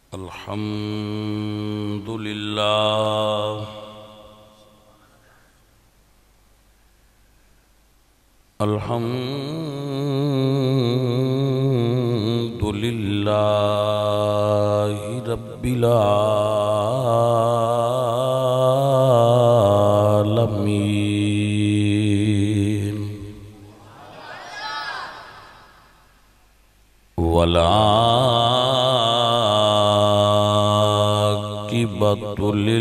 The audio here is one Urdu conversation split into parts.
الحمد لله الحمد لله رب العالمين والعاقبة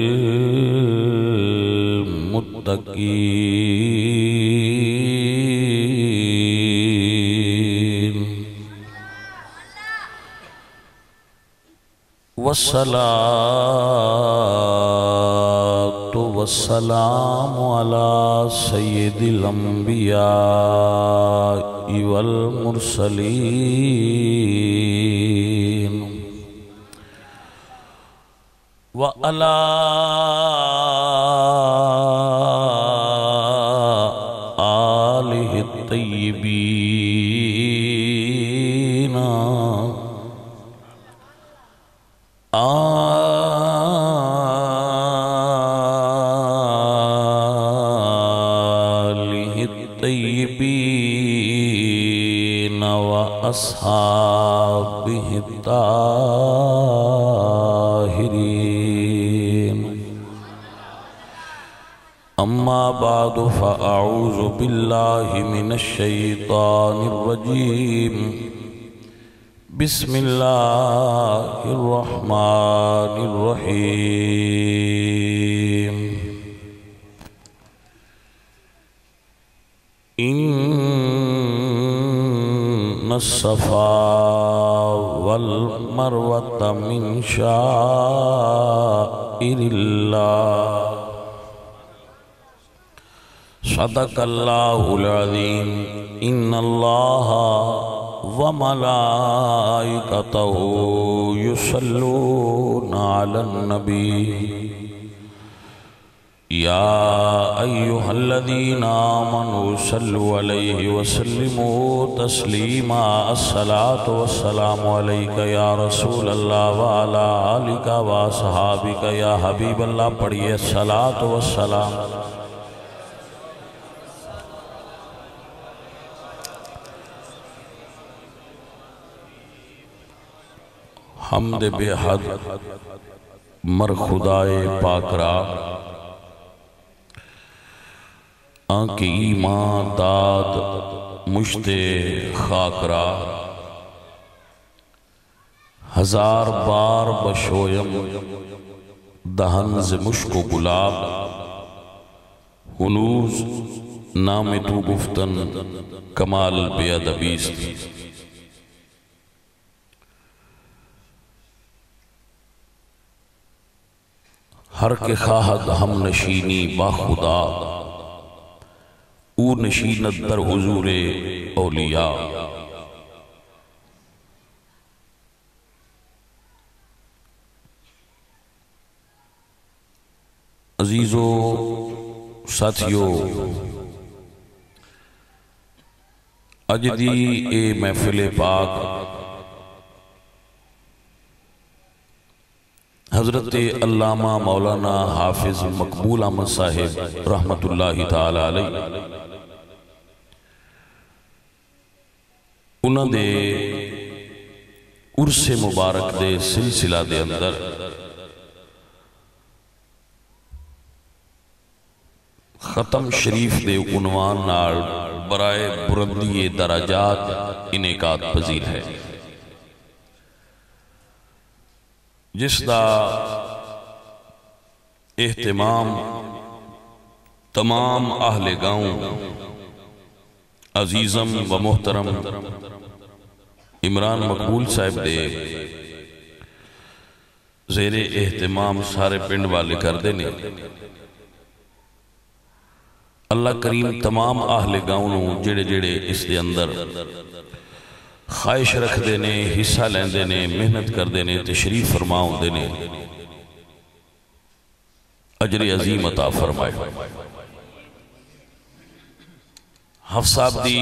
للمتقين والصلاة والسلام على سيد الأنبياء والمرسلين وعلى آله الطيبين وأصحابه الطاهرين أما بعد فأعوذ بالله من الشيطان الرجيم بسم الله الرحمن الرحيم إن الصفا والمروة من شعائر الله صدق الله العظيم إن الله وملائكته يصلون على النبي يا أيها الذين آمنوا صلوا عليه وسلموا تسليما الصلاة والسلام عليك يا رسول الله وعلى آلك وأصحابك يا حبيب الله پڑھئے الصلاة والسلام حمد بے حد مر خدائے پاک را آنکہ ایمان داد مشت خاک را ہزار بار بشویم دہن ز مشک و گلاب ہنوز نام تو گفتن کمال بے ادبیست ہر کے خواہد ہم نشینی با خدا او نشینت در حضور اولیاء عزیزو ساتھیو اجدی اے محفل پاک حضرت علامہ مولانا حافظ مقبول احمد صاحب رحمت اللہ تعالی علیہ انہاں دے عرص مبارک دے سلسلہ دے اندر ختم شریف دے عنوان نال برائے بلندی درجات انعقاد پذیر ہے جس دا اہتمام تمام اہل گاؤں عزیزم و محترم عمران مقبول صاحب دے زیر اہتمام سارے پنڈ والے کر دینے اللہ کریم تمام اہل گاؤں جڑے جڑے اس دے اندر خواہش رکھ دینے حصہ لین دینے محنت کر دینے تشریف فرماؤں دینے اجر عظیم عطا فرمائے حفظ صاحب دی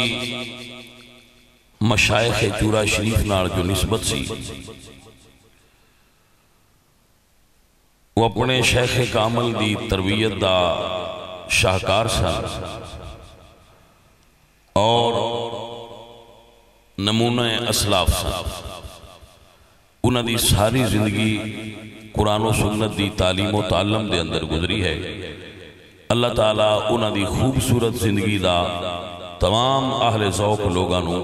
مشائخ چورا شریف نال جو نسبت سی وہ اپنے شیخ کامل دی تربیت دا شاہکار سن اور نمونہ اسلاف سن. انہاں دی ساری زندگی قرآن و سنت دی تعلیم و تعلم دے اندر گزری ہے. اللہ تعالیٰ انہاں دی خوبصورت زندگی دا تمام اہل ذوق لوگانوں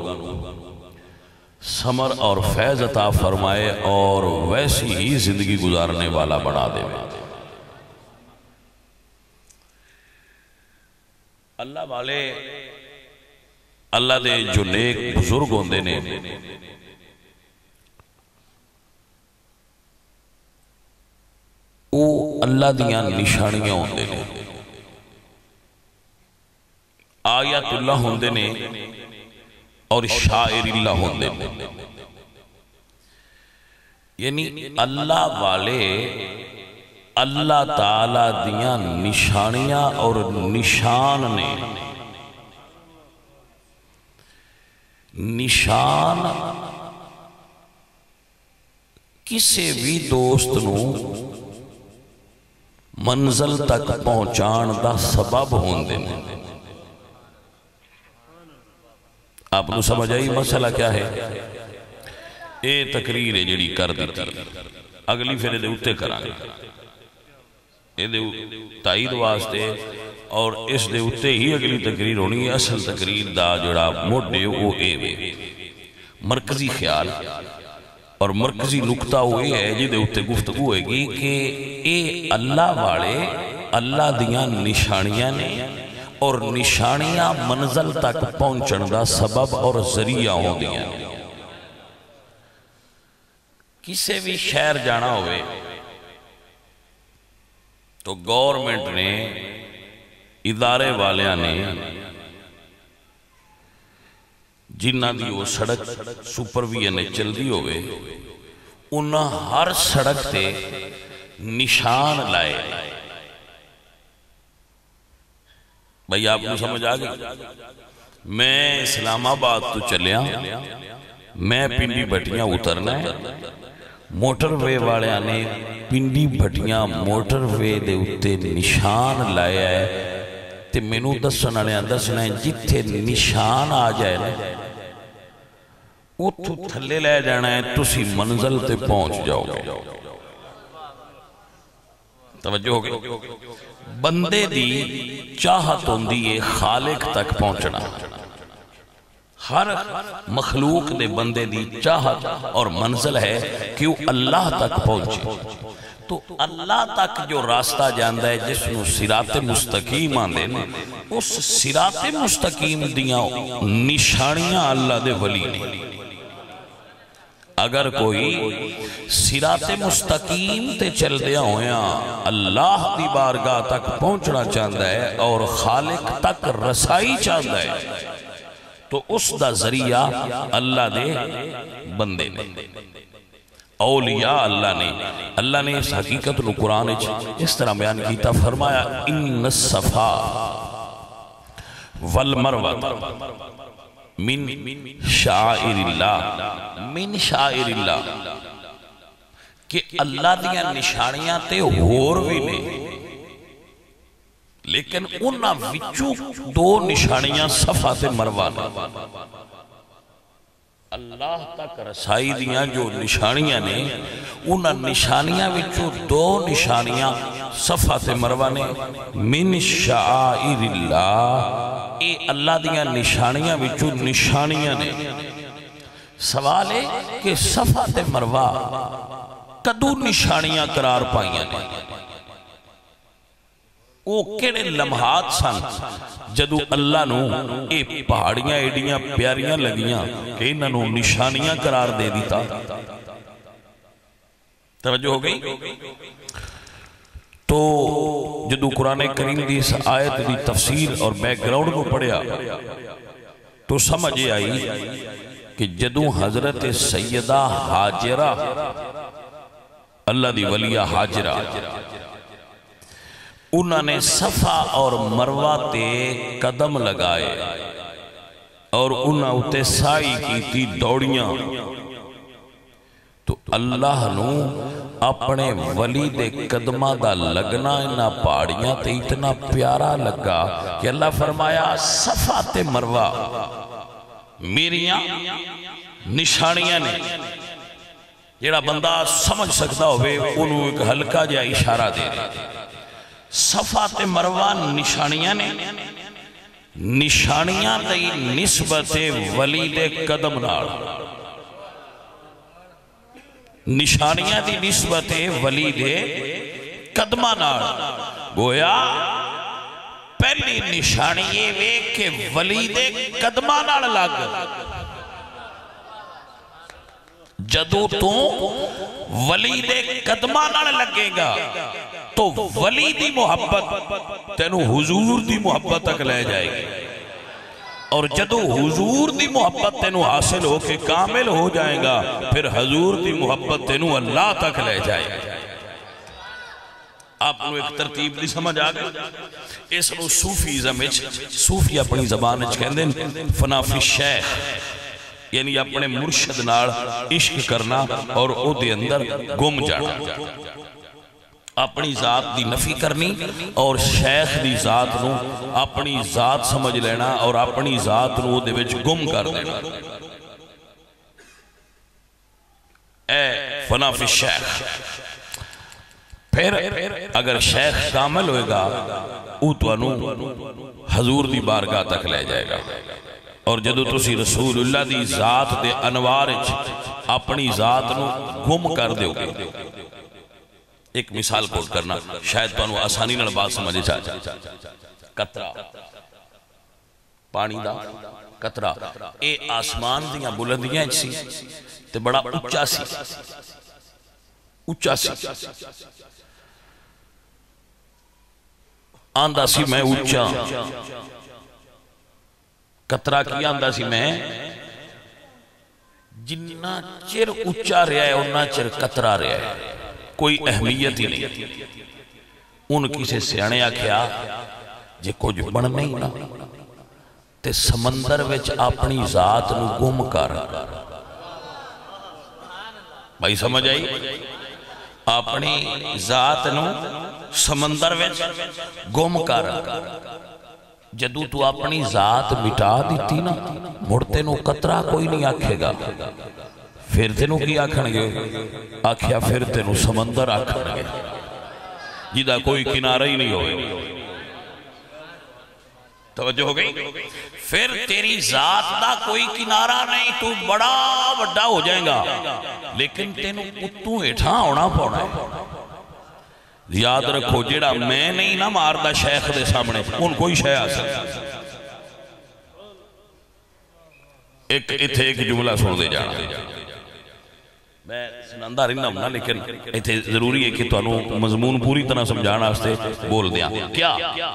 ثمر اور فیض عطا فرمائے اور ویسی ہی زندگی گزارنے والا بنا دے. اللہ والے اللہ دے جو نیک بزرگ ہوندے نے وہ اللہ دیاں نشانیاں ہوندے نے، آیات اللہ ہوندے نے اور شاعر اللہ ہوندے نے. یعنی اللہ والے اللہ تعالی دیاں نشانیاں اور نشان نے. نشان کسی بھی دوست نو منزل تک پہنچان دا سبب ہوندے نے. آپ نو سمجھ آئی مسئلہ کیا ہے؟ اے تقریر ہے جڑی کر دیتی اگلی پھر دے اتے کرانگے اے دے تائید واسطے اور اس دے اتے ہی اگلی تقریر ہونی ہے. اصل تقریر دا جڑا موڈے وہ اے وے مرکزی خیال اور مرکزی نکتہ ہوئی ہے جی دے اتے گفتگو ہوئے گی کہ اے اللہ والے اللہ دیاں نشانیاں نے اور نشانیاں منزل تک پہنچن دا سبب اور ذریعہ ہوں دیا. کسے بھی شہر جانا ہوئے تو گورنمنٹ نے ادارے والیاں نے جنہ دی وہ سڑک سپرویہ نے چل دی ہوئے انہاں ہر سڑک تے نشان لائے. بھئی آپ کو سمجھ آگئی؟ میں اسلام آباد تو چلیا میں پنڈی بھٹیاں اترنا ہے. موٹر وے والے آنے پنڈی بھٹیاں موٹر وے دے اتے نشان لائے ہے تے مینوں دسنا نے دسنا ہے جتھے نشان آ جائے نا اتھو تھلے لے جانا ہے تسی منزل تے پہنچ جاؤ گے. توجہ ہو گئی؟ بندے دی چاہت ہوندی ہے خالق تک پہنچنا. ہر مخلوق دے بندے دی چاہت اور منزل ہے کہ وہ اللہ تک پہنچے. تو اللہ تک جو راستہ جاندہ ہے جس نو صراط مستقیم آندے نا اس صراط مستقیم دیاں نشانیاں اللہ دے ولی نے. اگر کوئی صراط مستقیم تے چل دیا ہویا اللہ دی بارگاہ تک پہنچنا چاہتا ہے اور خالق تک رسائی چاہتا ہے تو اس دا ذریعہ اللہ دے بندے نے اولیاء اللہ نے اس حقیقت نو قرآن اس طرح بیان کیتا فرمایا ان الصفا والمروہ من شاعر اللہ کہ اللہ دیاں نشانیاں تے ہور بھی نے لیکن انہاں وچوں دو نشانیاں صفا تے مروہ نے. اللہ تک رسائی دیاں جو نشانیاں نے انہاں نشانیاں وچوں دو نشانیاں صفا تے مروہ نے. من شاعر اللہ اے اللہ دیاں نشانیاں وچوں نشانیاں نے. سوال ہے کہ صفا تے مروہ کدو نشانیاں قرار پائیاں نے؟ وہ کیڑے لمحات سن جدو اللہ نو اے پہاڑیاں ایڈیاں پیاریاں لگیاں کہ انہاں نو نشانیاں قرار دے دیتا. توجہ ہو گئی؟ تو جدو قرآن کریم دی اس آیت دی تفسیر اور بیک گراؤنڈ کو پڑھیا تو سمجھ آئی کہ جدو حضرت سیدہ حاجرہ اللہ دی ولیہ حاجرہ انہوں نے صفا اور مروہ تے قدم لگائے اور انہوں تے سائی کی تھی دوڑیاں تو اللہ نو اپنے ولی دے قدمہ دا لگنا انہا پہاڑیاں تے اتنا پیارا لگا کہ اللہ فرمایا صفا تے مروہ میریاں نشانیاں نے. جیڑا بندہ سمجھ سکتا ہوئے انہوں ایک ہلکا جا اشارہ دے رہے. صفا تے مروہ نشانیاں نے. نشانیاں تے نسبت ولی دے قدم نال. نشانیاں دی نسبت ولی دے قدمہ نال. گویا پہلی نشانی یہ وے کہ ولی دے قدمہ نال لگ. جدو تو ولی دے قدمہ نال لگے گا تو ولی دی محبت تینو حضور دی محبت تک لے جائے گی. اور جدو حضور دی محبت تینو حاصل ہو کے کامل ہو جائے گا پھر حضور دی محبت تینو اللہ تک لے جائے گا. آپ کو ایک ترتیب دی سمجھ آگا. اس نو صوفیزم صوفی اپنی زبان کہندے فنا فی الشیخ یعنی اپنے مرشد نال عشق کرنا اور او دے اندر گم جانا. اپنی ذات دی نفی کرنی اور شیخ دی ذات نو اپنی ذات سمجھ لینا اور اپنی ذات نو دے وچ گم کر دینا. اے فنا فی الشیخ. پھر اگر شیخ کامل ہوئے گا او تو انو حضور دی بارگاہ تک لے جائے گا. اور جدو تسی رسول اللہ دی ذات دے انوار اپنی ذات نو گم کر دیو گے. ایک مثال کوٹ کرنا شاید تو انو آسانی نال بات سمجھے چاہتا. قطرہ پانی دا قطرہ اے آسمان دیاں بلندیاں سی تے بڑا اچھا سی. اچھا سی آندہ سی میں اچھا. قطرہ کی آندہ سی میں جنہ چر اچھا رہا ہے انہ چر قطرہ رہا ہے. کوئی اہمیت ہی نہیں. ان کسی سیانے آکھیا جے کچھ بن نہیں نا تے سمندر وچ اپنی ذات نو گم کر. بھائی سمجھ آئی؟ اپنی ذات نو سمندر وچ گم کر. جدو تو اپنی ذات مٹا دیتی نا مڑتے نو قطرہ کوئی نہیں آکھے گا. پھر تینو کی آکھن گے؟ آکھیا پھر تینو سمندر آکھن گے جیدہ کوئی کنارہ ہی نہیں ہوئے. توجہ ہو گئی؟ پھر تیری ذات دا کوئی کنارہ نہیں. تو بڑا بڑا ہو جائیں گا لیکن تینو اتوں اٹھاں ہونا پڑا ہے. یاد رکھو جیڑا میں نہیں نہ ماردہ شیخ دے سامنے ان کوئی شے آ سکتا. ایک جملہ سن دے جانا. میں سناندہ رہنا ہوں نا لیکن ایتھے ضروری ہے کہ تو انہوں مضمون پوری طرح سمجھانا ہستے بول دیا. کیا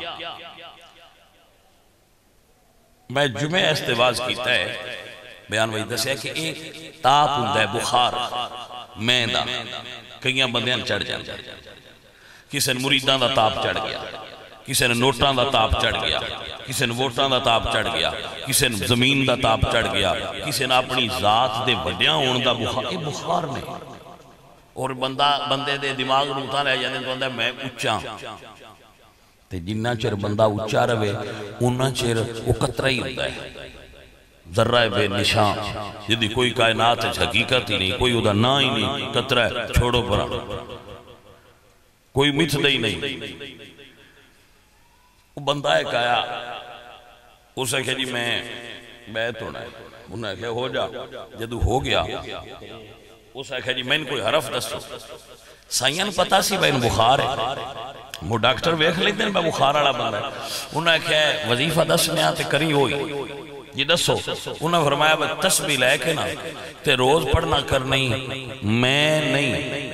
میں جمعہ استواز کیتا ہے بیان وہی دس ہے کہ ایک تاپ ہوندہ ہے بخار میں دا کئیاں بندیاں چڑھ جائیں. کسی نے مریدان دا تاپ چڑھ گیا, کسی نے نوٹان دا تاپ چڑھ گیا, کسی نے ووٹان دا تاپ چڑھ گیا, کسی نے زمین دا تاپ چڑھ گیا, کسی نے اپنی ذات دے وڈیاں ہون دا بخار. یہ بخار نہیں. اور بندے دے دماغ روتا لے جانے تو اندھا میں اچھا تے جنہ چر بندہ اچھا روے انہ چر وہ قطرہ ہی ہوتا ہے. ذرہ بے نشان جدی کوئی کائنات ہے حقیقت ہی نہیں, کوئی ادھا نا ہی نہیں, قطرہ ہے چھوڑو پرا کوئی مت دے ہی نہیں. وہ بندہ ایک آیا اسے کہا جی میں بیعت ہونا ہے. انہوں نے کہا ہو جا. جدو ہو گیا اسے کہا جی میں ان کوئی حرف دستو. سائیان پتا سی بین بخار ہے وہ ڈاکٹر ویکھ لیتے ہیں میں بخار آڑا بندہ ہے. انہوں نے کہا وظیفہ دسنے آتے کری ہوئی یہ دسو. انہوں نے فرمایا بھئی تسبیح لے کے نا تے روز پڑھنا کر نہیں میں نہیں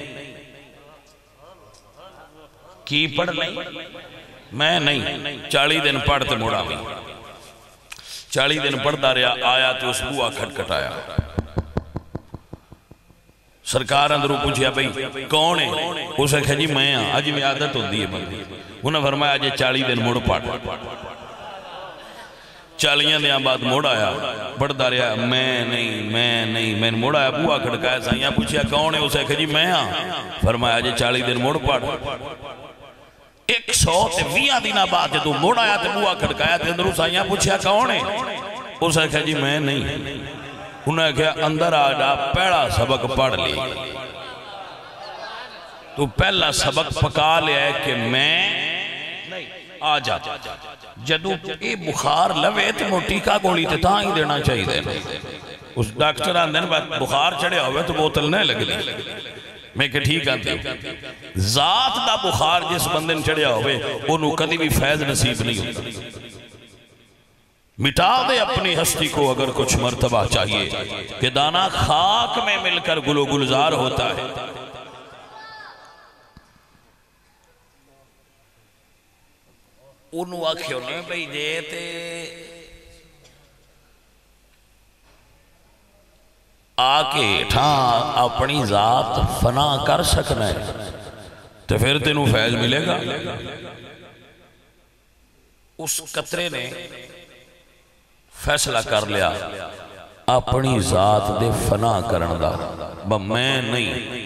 کی پڑھ نہیں میں نہیں 40 دن پڑھتے موڑا بھی 40 دن پڑھتا رہا. آیا تو اس بوا کھٹکھٹایا. سرکار اندروں پوچھیا بھئی کون ہے؟ اسے کہا جی میں ہاں. آج میں عادت ہوندی ہے بندی. انہوں نے فرمایا جی 40 دن مڑ پڑھ 40 دن بعد موڑ آیا پڑھتا رہا میں نہیں میں موڑ آیا بوا کھڑکایا سائیاں پوچھیا کون ہے اسے کہ جی میں ہاں فرمایا جی 40 دن موڑ پڑھ 120 دن بعد جدو موڑ آیا تو بوا کھڑکایا تے اندروں سائیاں پوچھیا کون ہے اسے کہ جی میں نہیں انہوں نے کہا اندر آ جا پہلا سبق پڑھ لی تو پہلا سبق پکا لیا ہے کہ میں آ جا جدو اے بخار لوے تو ٹیکہ گولی تے تاں ہی دینا چاہیے دے اس ڈاکٹر آندھن بخار چڑھے ہوئے تو بوتل نہیں لگ لی میں کہ ٹھیک آندھے ذات دا بخار جس بندن چڑھے ہوئے انہوں کدی بھی فیض نصیب نہیں ہوتا مٹا دے اپنی ہستی کو اگر کچھ مرتبہ چاہیے کہ دانا خاک میں مل کر گلو گلزار ہوتا ہے انہوں آکھیوں نے بھئی جیتے آکے ٹھان اپنی ذات فنا کر سکنا ہے تو پھر تینوں فیض ملے گا اس قطرے نے فیصلہ کر لیا اپنی ذات دے فنا کرن دا میں نہیں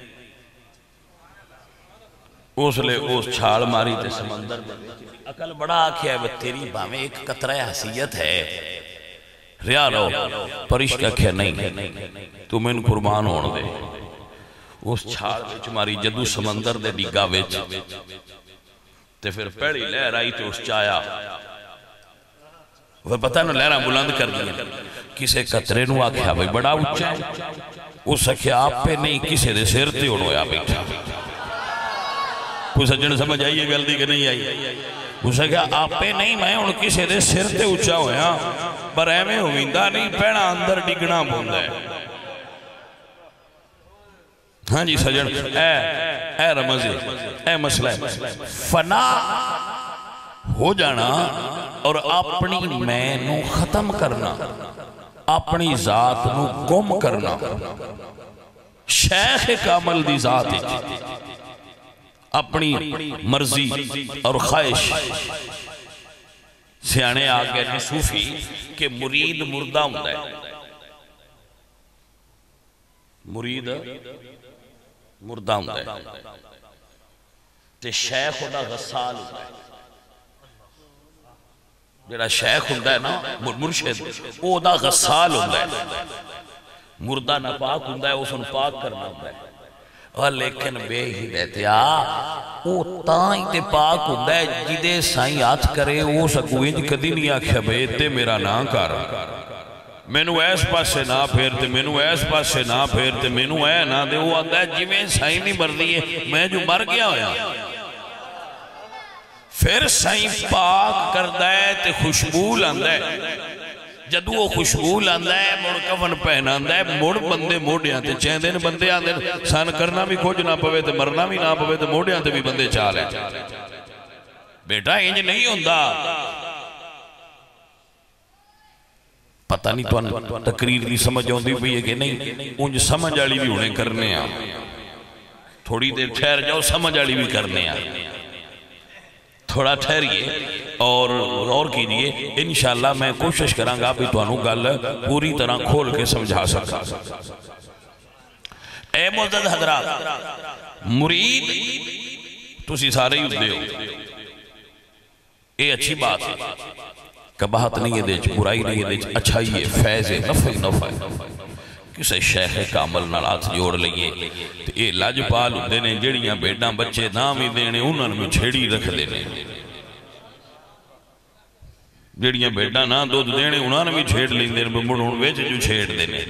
اس لئے اس چھاڑ ماری تے سمندر عقل بڑا آکھیا ہے تیری باہمیں ایک قطرہ حیثیت ہے ریا رو پرشکہ کہا نہیں تو میں قربان ہون دے اس چھاڑ وچ ماری جدو سمندر دے ڈگا وچ تے پھر پہلی لہر آئی تے اس چایا وہ پتہ نہ لہرہ بلند کر دیا کسے قطرے نو آکھیا بھئی بڑا اچھا ہے اس اکھیا آپ پہ نہیں کسے دے سر تے انہوں بیٹھا کوئی سجن سمجھ آئیے گلدی کہ نہیں آئی اسے کہا آپ پہ نہیں میں ان کسے دے سر تے اچھا ہویا پر ایمیں ہوئندہ نہیں پیڑا اندر ڈگنا بھوندا ہے ہاں جی سجن اے رمضی اے مسئلہ ہے فنا ہو جانا اور اپنی میں نو ختم کرنا اپنی ذات نو گم کرنا شیخ کامل دی ذات اپنی مرضی اور خواہش سیانے آگے نے صوفی کہ مرید مردہ ہوتا ہے مرید مردہ ہوتا ہے تے شیخ ہوتا غسال ہوتا ہے جیڑا شیخ ہوتا ہے نا مرشد وہ ہوتا غسال ہوتا ہے مردہ ناپاک ہوتا ہے اس ان پاک کرنا ہوتا ہے اور لیکن بے ہدایتیا وہ تائیں تے پاک ہوتا ہے جدے سائیں ہاتھ کرے وہ سکوئنج کدی نہیں آکھیا بے تے میرا نام کر میں نو ایس پاس سے نہ پھیرتے میں نو ایس پاس سے نہ پھیرتے میں نو اے نہ دے وہ آتا ہے جی میں سائیں نہیں مر دیئے میں جو مر گیا ہویا پھر سائیں پاک کردہ ہے تے خوشبو لاندہ ہے جدو وہ خوشبو لاندہ ہے مڑ کفن پہناندہ ہے مڑ بندے موڑیاں تے چین دن بندے آندے سان کرنا بھی کچھ نہ پوے تے مرنا بھی نہ پوے تے موڑیاں تے بھی بندے چال ہیں بیٹا انج نہیں ہوندہ پتہ نہیں تو تقریر دی سمجھ ہوندی بھی ہے کہ نہیں انج سمجھ آلی بھی انہیں کرنے ہیں تھوڑی دیر ٹھہر جاؤ سمجھ آلی بھی کرنے ہیں تھوڑا ٹھہریے اور غور کیجئے انشاءاللہ میں کوشش کروں گا بھی تو انہوں گل پوری طرح کھول کے سمجھا سکا اے معزز حضرات مرید تسی سارے ہی ہوتے ہو یہ اچھی بات ہے کباہت نہیں ہے دیچ برائی نہیں ہے دیچ اچھائی ہے فیض ہے نفع ہے کسے شیخ کامل نالات جوڑ لئیے اے لاج پال دینے جڑیاں بیٹاں بچے نامی دینے انہوں میں چھیڑی رکھ دینے جڑیاں بیٹاں نا دودھ دینے انہوں میں چھیڑ لیں دینے بڑھون ویچ جو چھیڑ دینے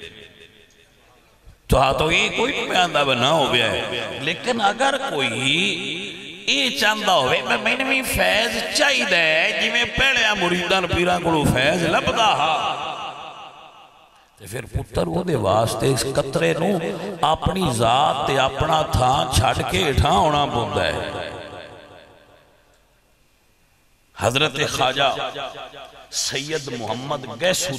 تو ہاں تو یہ کوئی پیاندہ بنا ہو گیا ہے لیکن اگر کوئی یہ چاندہ ہوئے میں نے بھی فیض چاہی دے جی میں پہلے مریدان پیران کو فیض لبدا ہاں پھر پتر وہ دے واسطے اس قطرے نو اپنی ذات تے اپنا تھا چھڑ کے اٹھا ہونا بندہ ہے حضرت خواجہ سید محمد گیسو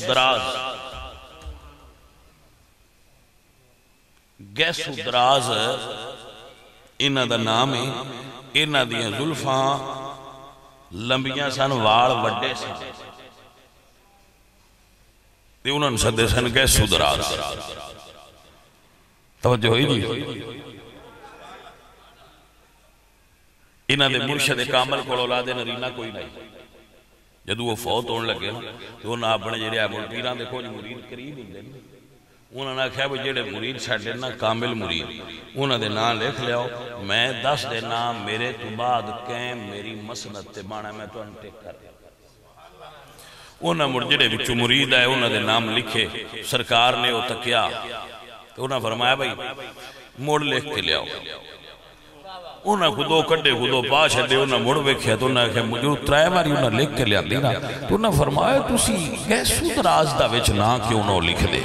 دراز انہ دا نام ہے انہ دیاں ظلفاں لمبیاں سن وال وڈے سن تے انہوں نے سدے سن گیسو دراز توجہ ہوئی جی انہاں دے مرشد کامل کو اولاد نرینہ کوئی نہیں جدو وہ فوت ہونے لگے تو انہاں اپنے جڑے ابو پیران دے کچھ مرید قریب ہوندے انہوں نے کہا وہ جڑے مرید چھڑے نا کامل مرید انہوں نے نام لکھ لیاؤ میں 10 دے نام میرے تو بعد کہیں میری مسند تے بانا میں تو انٹیک کر دیا انہوں نے مرجڑے بچو مرید ہے انہوں نے نام لکھے سرکار نے وہ تکیا تو انہوں نے فرمایا بھائی موڑ لکھ کے لیاؤ انہوں نے خودو کڑے خودو پاش ہے انہوں نے موڑ ویکھیا تو انہوں نے کہا مجھے اترائے باری انہوں نے لکھ کے لیا دینا تو انہوں نے فرمایا تُسی گیسو دراز دا وچ نا کیوں انہوں لکھ دے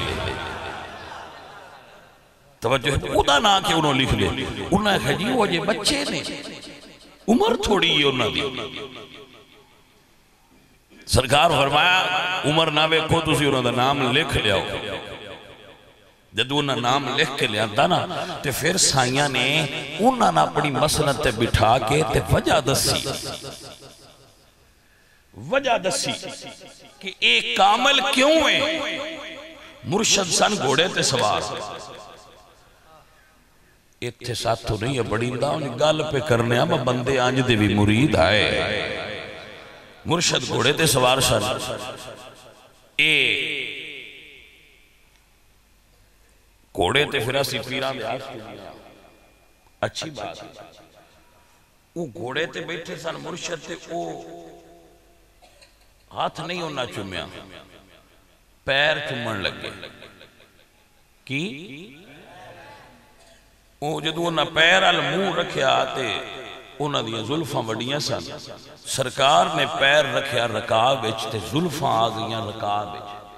توجہ ہے ادا نا کہ انہوں لکھ دے انہوں نے کہا جی وہ جے بچے نے عمر تھوڑی یہ انہوں دی سرکار فرمایا عمر ناوے کو تسی انہوں دا نام لکھ لیا ہو جدو انہوں نام لکھ کے لیا دا نا تے پھر سائیاں نے انہوں نے اپنی مسند تے بٹھا کے تے وجہ دسی کہ ایک کامل کیوں ہے مرشد سن گھوڑے تے سوار اتھے ساتھ تو نہیں ہے بڑی انداؤں گال پہ کرنے ہم بندے آنج دے بھی مرید آئے مرشد گھوڑے تے سوار سن گھوڑے تے پھر اسی پیران دے آس اچھی بات وہ گھوڑے تے بیٹھے سن مرشد تے وہ ہاتھ نہیں ہونا چمیا پیر چمن لگے کی وہ جدو انہا پیر المو رکھیا آتے انہا دیا ظلفاں وڈیاں سن سرکار نے پیر رکھیا رکاب تے ظلفاں آگیاں رکاب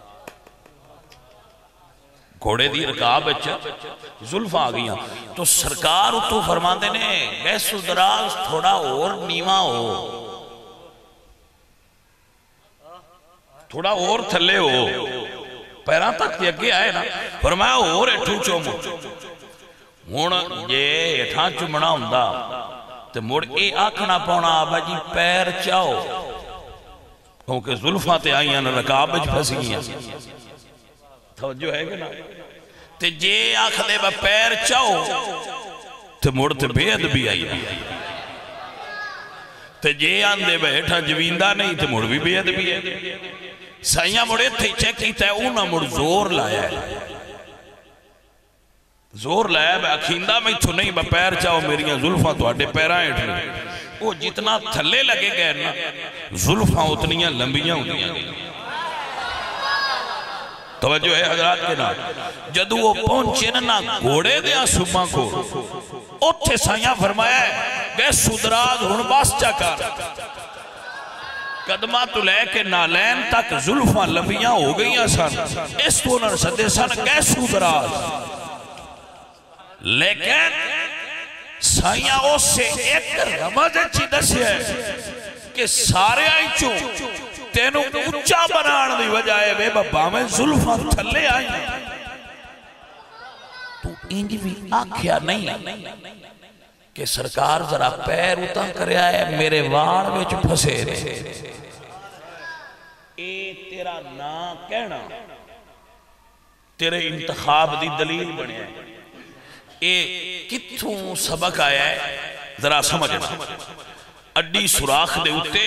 گھوڑے دی رکاب ظلفاں آگیاں تو سرکار تو فرمان دینے گیسو دراز تھوڑا اور نیمہ ہو تھوڑا اور تھلے ہو پیران تک یکی آئے نا فرمایا اور اٹھو چومو مون یہ اٹھان چمنا ہوندہ تے مڑ اے آکھنا پونا آبا جی پیر چاہو کیونکہ ظلفاں تے آئیاں نا رکاب بچ پھسی گیاں توجہ ہے کہ نا تے جے آکھ دے با پیر چاہو تے مڑ تے بید بھی آئی تے جے آن دے با ہٹھا جویندہ نہیں تے مڑ بھی بید بھی ہے سائیاں مڑے تھے چیکی تے اونا مڑ زور لایا ہے زور لایا ہے اکھیندہ میں تو نہیں با پیر چاہو میریاں ظلفاں تو آٹے پیرائیں اٹھنے وہ جتنا تھلے لگے گئے نا ظلفاں اتنیاں لمبیاں ہوتیاں توجہ ہے حضرات کے نا جدو وہ پہنچے نا گھوڑے دیا صبح کو اتھے سائیاں فرمایا ہے گئے سدراز ہن باس چاکار قدمہ تو لے کے نالین تک ظلفاں لمبیاں ہو گئیاں سن اس تو انہوں صدے سن گئے سدراز لیکن سائیاں اس سے ایک رمض اچھی دسی ہے کہ سارے آئی چوں تینوں اچھا بنان دی وجہ ہے بے بابا میں ظلفاں تھلے آئی تو انج بھی آکھیا نہیں کہ سرکار ذرا پیر اتاں کرے آئے میرے وار وچ پھسے رہے اے تیرا نا کہنا تیرے انتخاب دی دلیل بنے آئے اے کتھوں سبق آیا ہے ذرا سمجھنا اڈی سوراخ دے اتے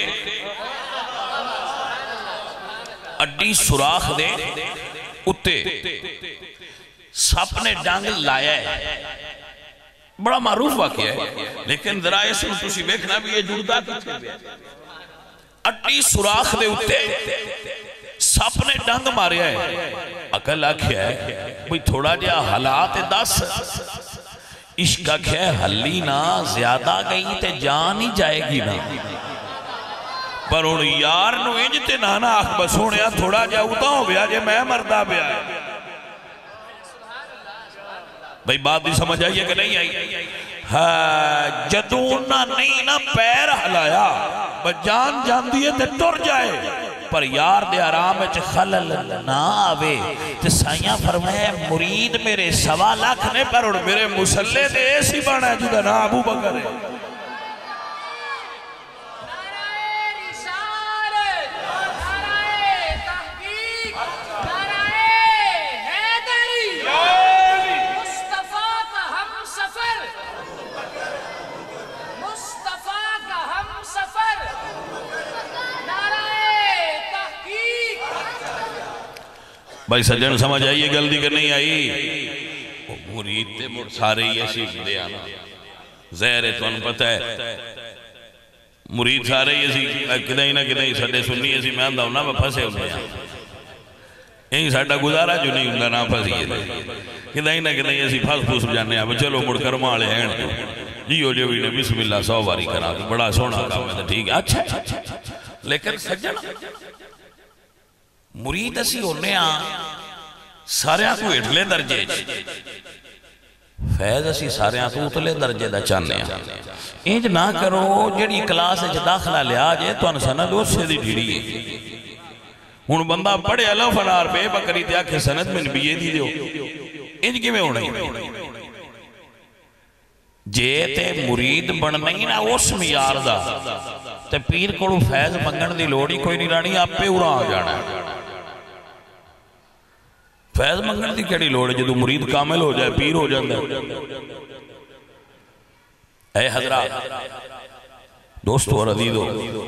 اڈی سوراخ دے اتے سپ نے ڈانگ لایا ہے بڑا معروف واقعہ ہے لیکن ذرا اس میں تسی بیکھنا بھی یہ جڑتا کتھے بھی ہے اڈی سوراخ دے اتے سپ نے ڈانگ ماریا ہے اکل آکھیا ہے بھئی تھوڑا جا حالات دس عشق آکھیا ہے حلی نا زیادہ گئی تے جان ہی جائے گی نا پر ان یار نو انجتے نانا آخ بسونیا تھوڑا جا ہوتا ہوں بیا جے میں مردہ بیا ہے بھئی بات بھی سمجھ آئیے کہ نہیں آئی جدونہ نہیں نا پیر ہلایا بجان جان دیئے تے ٹر جائے پر یار دے آرام اچھ خلل نہ آوے تے سائیاں فرمائے مرید میرے سوا لاکھ نے پر اور میرے مسلح دے ایسی بانا ہے جدہ نا ابو بکر ہے بھائی سجن سمجھ آئیے گلدی کہ نہیں آئی؟ مرید تے مڑ سارے ہی ایسی دے آنا زہر ہے تو ان پتہ ہے مرید سارے ہی ایسی کدھائی نہ کدھائی سڑے سننی ایسی میں آندہ ہونا میں پھنسے ہونے یہیں ساڑھا گزارا جو نہیں ہوندہ نہ پھنسی ہے کدھائی نہ کدھائی ایسی پھنس پھوس جانے ہیں چلو مڑ کر مالے ہیں جی ہو جو بھی نے بسم اللہ 100 باری کرا بڑا سونا کام ہے ٹھیک ہے اچھا لیکن سجن مرید اسی ہونے ہاں سارے ہاں کو اٹھلے درجے فیض اسی سارے ہاں تو اتلے درجے دا چاہنے ہیں انج نہ کرو جڑی کلاس ہے داخلہ لیا جائے تو انسانا دو سے دی ڈھیڑی ہے ہون بندہ پڑھے اللہ فنار پہ بکری تیا کہ سند میں نبیے دی دیو انج کی میں ہونا ہی جے تے مرید بڑھنی نا اس میار دا تے پیر کوڑو فیض منگن دی لوڑی کوئی نہیں رانی آپ پہ اڑا آ جانا ہے فیض منگن دی کیڑی لوڑ ہے جدو مرید کامل ہو جائے پیر ہو جاندہ اے حضرات دوستو اور عزیزو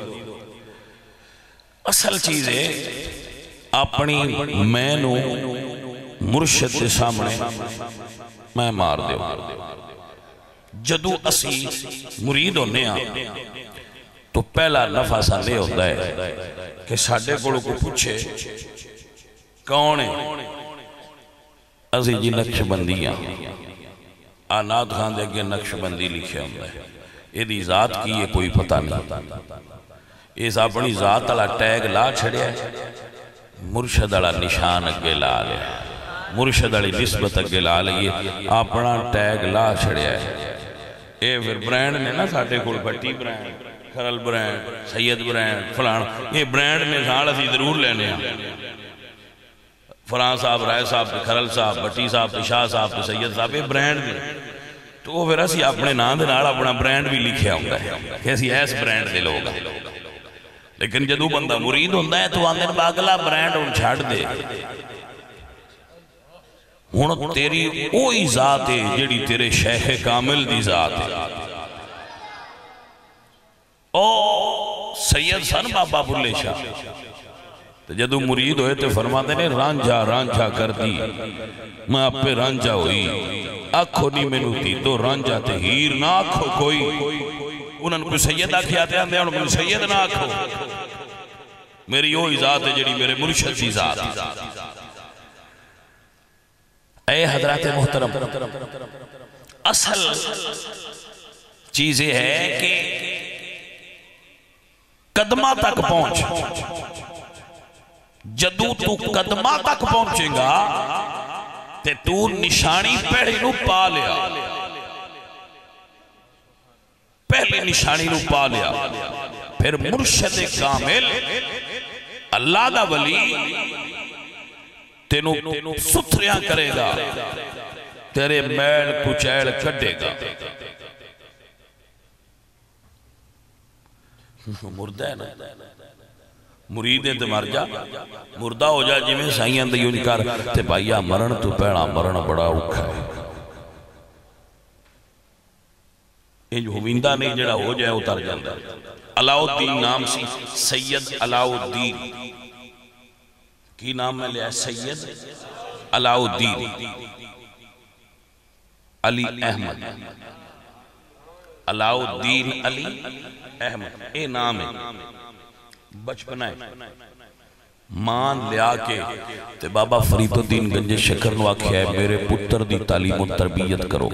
اصل چیز ہے اپنی میں نو مرشد کے سامنے میں مار دے جدو اسی مرید ہونے ہیں تو پہلا نفع ساندے ہوتا ہے کہ ساڑھے کوڑوں کو پوچھے کون ہے ازی جی نقش بندیاں آنات خان دے کے نقش بندی لکھے ہوتا ہے یہ دی ذات کی یہ کوئی پتہ نہیں اس اپنی ذات اللہ ٹیگ لا چھڑیا ہے مرشد اللہ نشان اگے لا لے مرشد اللہ نسبت اگے لا لے یہ اپنا ٹیگ لا چھڑیا ہے اے پھر برینڈ نے نا ساٹھے کھول بٹی brand Kharal brand Syed brand فلان یہ برینڈ نے ساڑھا سی ضرور لینے ہیں فران صاحب رائے صاحب کھرل صاحب بٹی صاحب شاہ صاحب سید صاحب یہ برینڈ نے تو وہ پھر اسی اپنے نام دے نال اپنا برینڈ بھی لکھیا ہوتا ہے کیسی ایس برینڈ دے لوگا لیکن جدو بندہ مرید ہوندہ ہے تو آندھن باگلا برینڈ ان چھاڑ دے ہون تیری اوہی ذات ہے جڑی تیرے شیخ کامل دی ذات ہے او سید سن بابا بلے شاہ جدو مرید ہوئے تو فرماتے نے رانجھا رانجھا کر دی میں آپ پہ رانجھا ہوئی آنکھو نہیں میں نوتی تو رانجھا تے ہیر نہ آنکھو کوئی انہوں کو سید آکھی آتے ہیں انہوں کو سید نہ آنکھو میری وہ ذات ہے جڑی میرے مرشد کی ذات اے حضرات محترم اصل چیز یہ ہے کہ قدمہ تک پہنچ جدو تو قدمہ تک پہنچے گا تے تو نشانی پہلی نو پا لیا پہلی نشانی نو پا لیا پھر مرشد کامل اللہ دا ولی تینو ستھریاں کرے گا تیرے میل کچیل کٹے گا مردہ ہے نا مرید ہے تے مر جا مردہ ہو جا جی میں سائیاں دے یوں کر تے بھائیا مرن تو پیڑا مرن بڑا اکھا ہے یہ جو ہویندہ نہیں جڑا ہو جائے اتر جاندہ علاؤ الدین نام سی سید علاؤ الدین کی نام میں لیا سید علاؤ الدین علی احمد علاؤ الدین علی احمد اے نام ہے بچپنا ہے مان لیا کے تے بابا فرید الدین گنج شکر نو آکھیا ہے میرے پتر دی تعلیم و تربیت کرو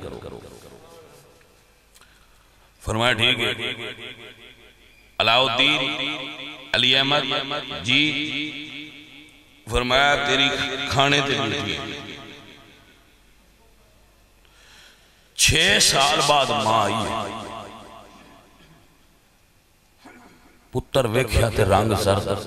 فرمایا ٹھیک ہے علاؤ الدین علی احمد جی فرمایا تیری کھانے تے ڈیوٹی 6 سال بعد ماں آئی پتر ویکھیا تے رنگ زرد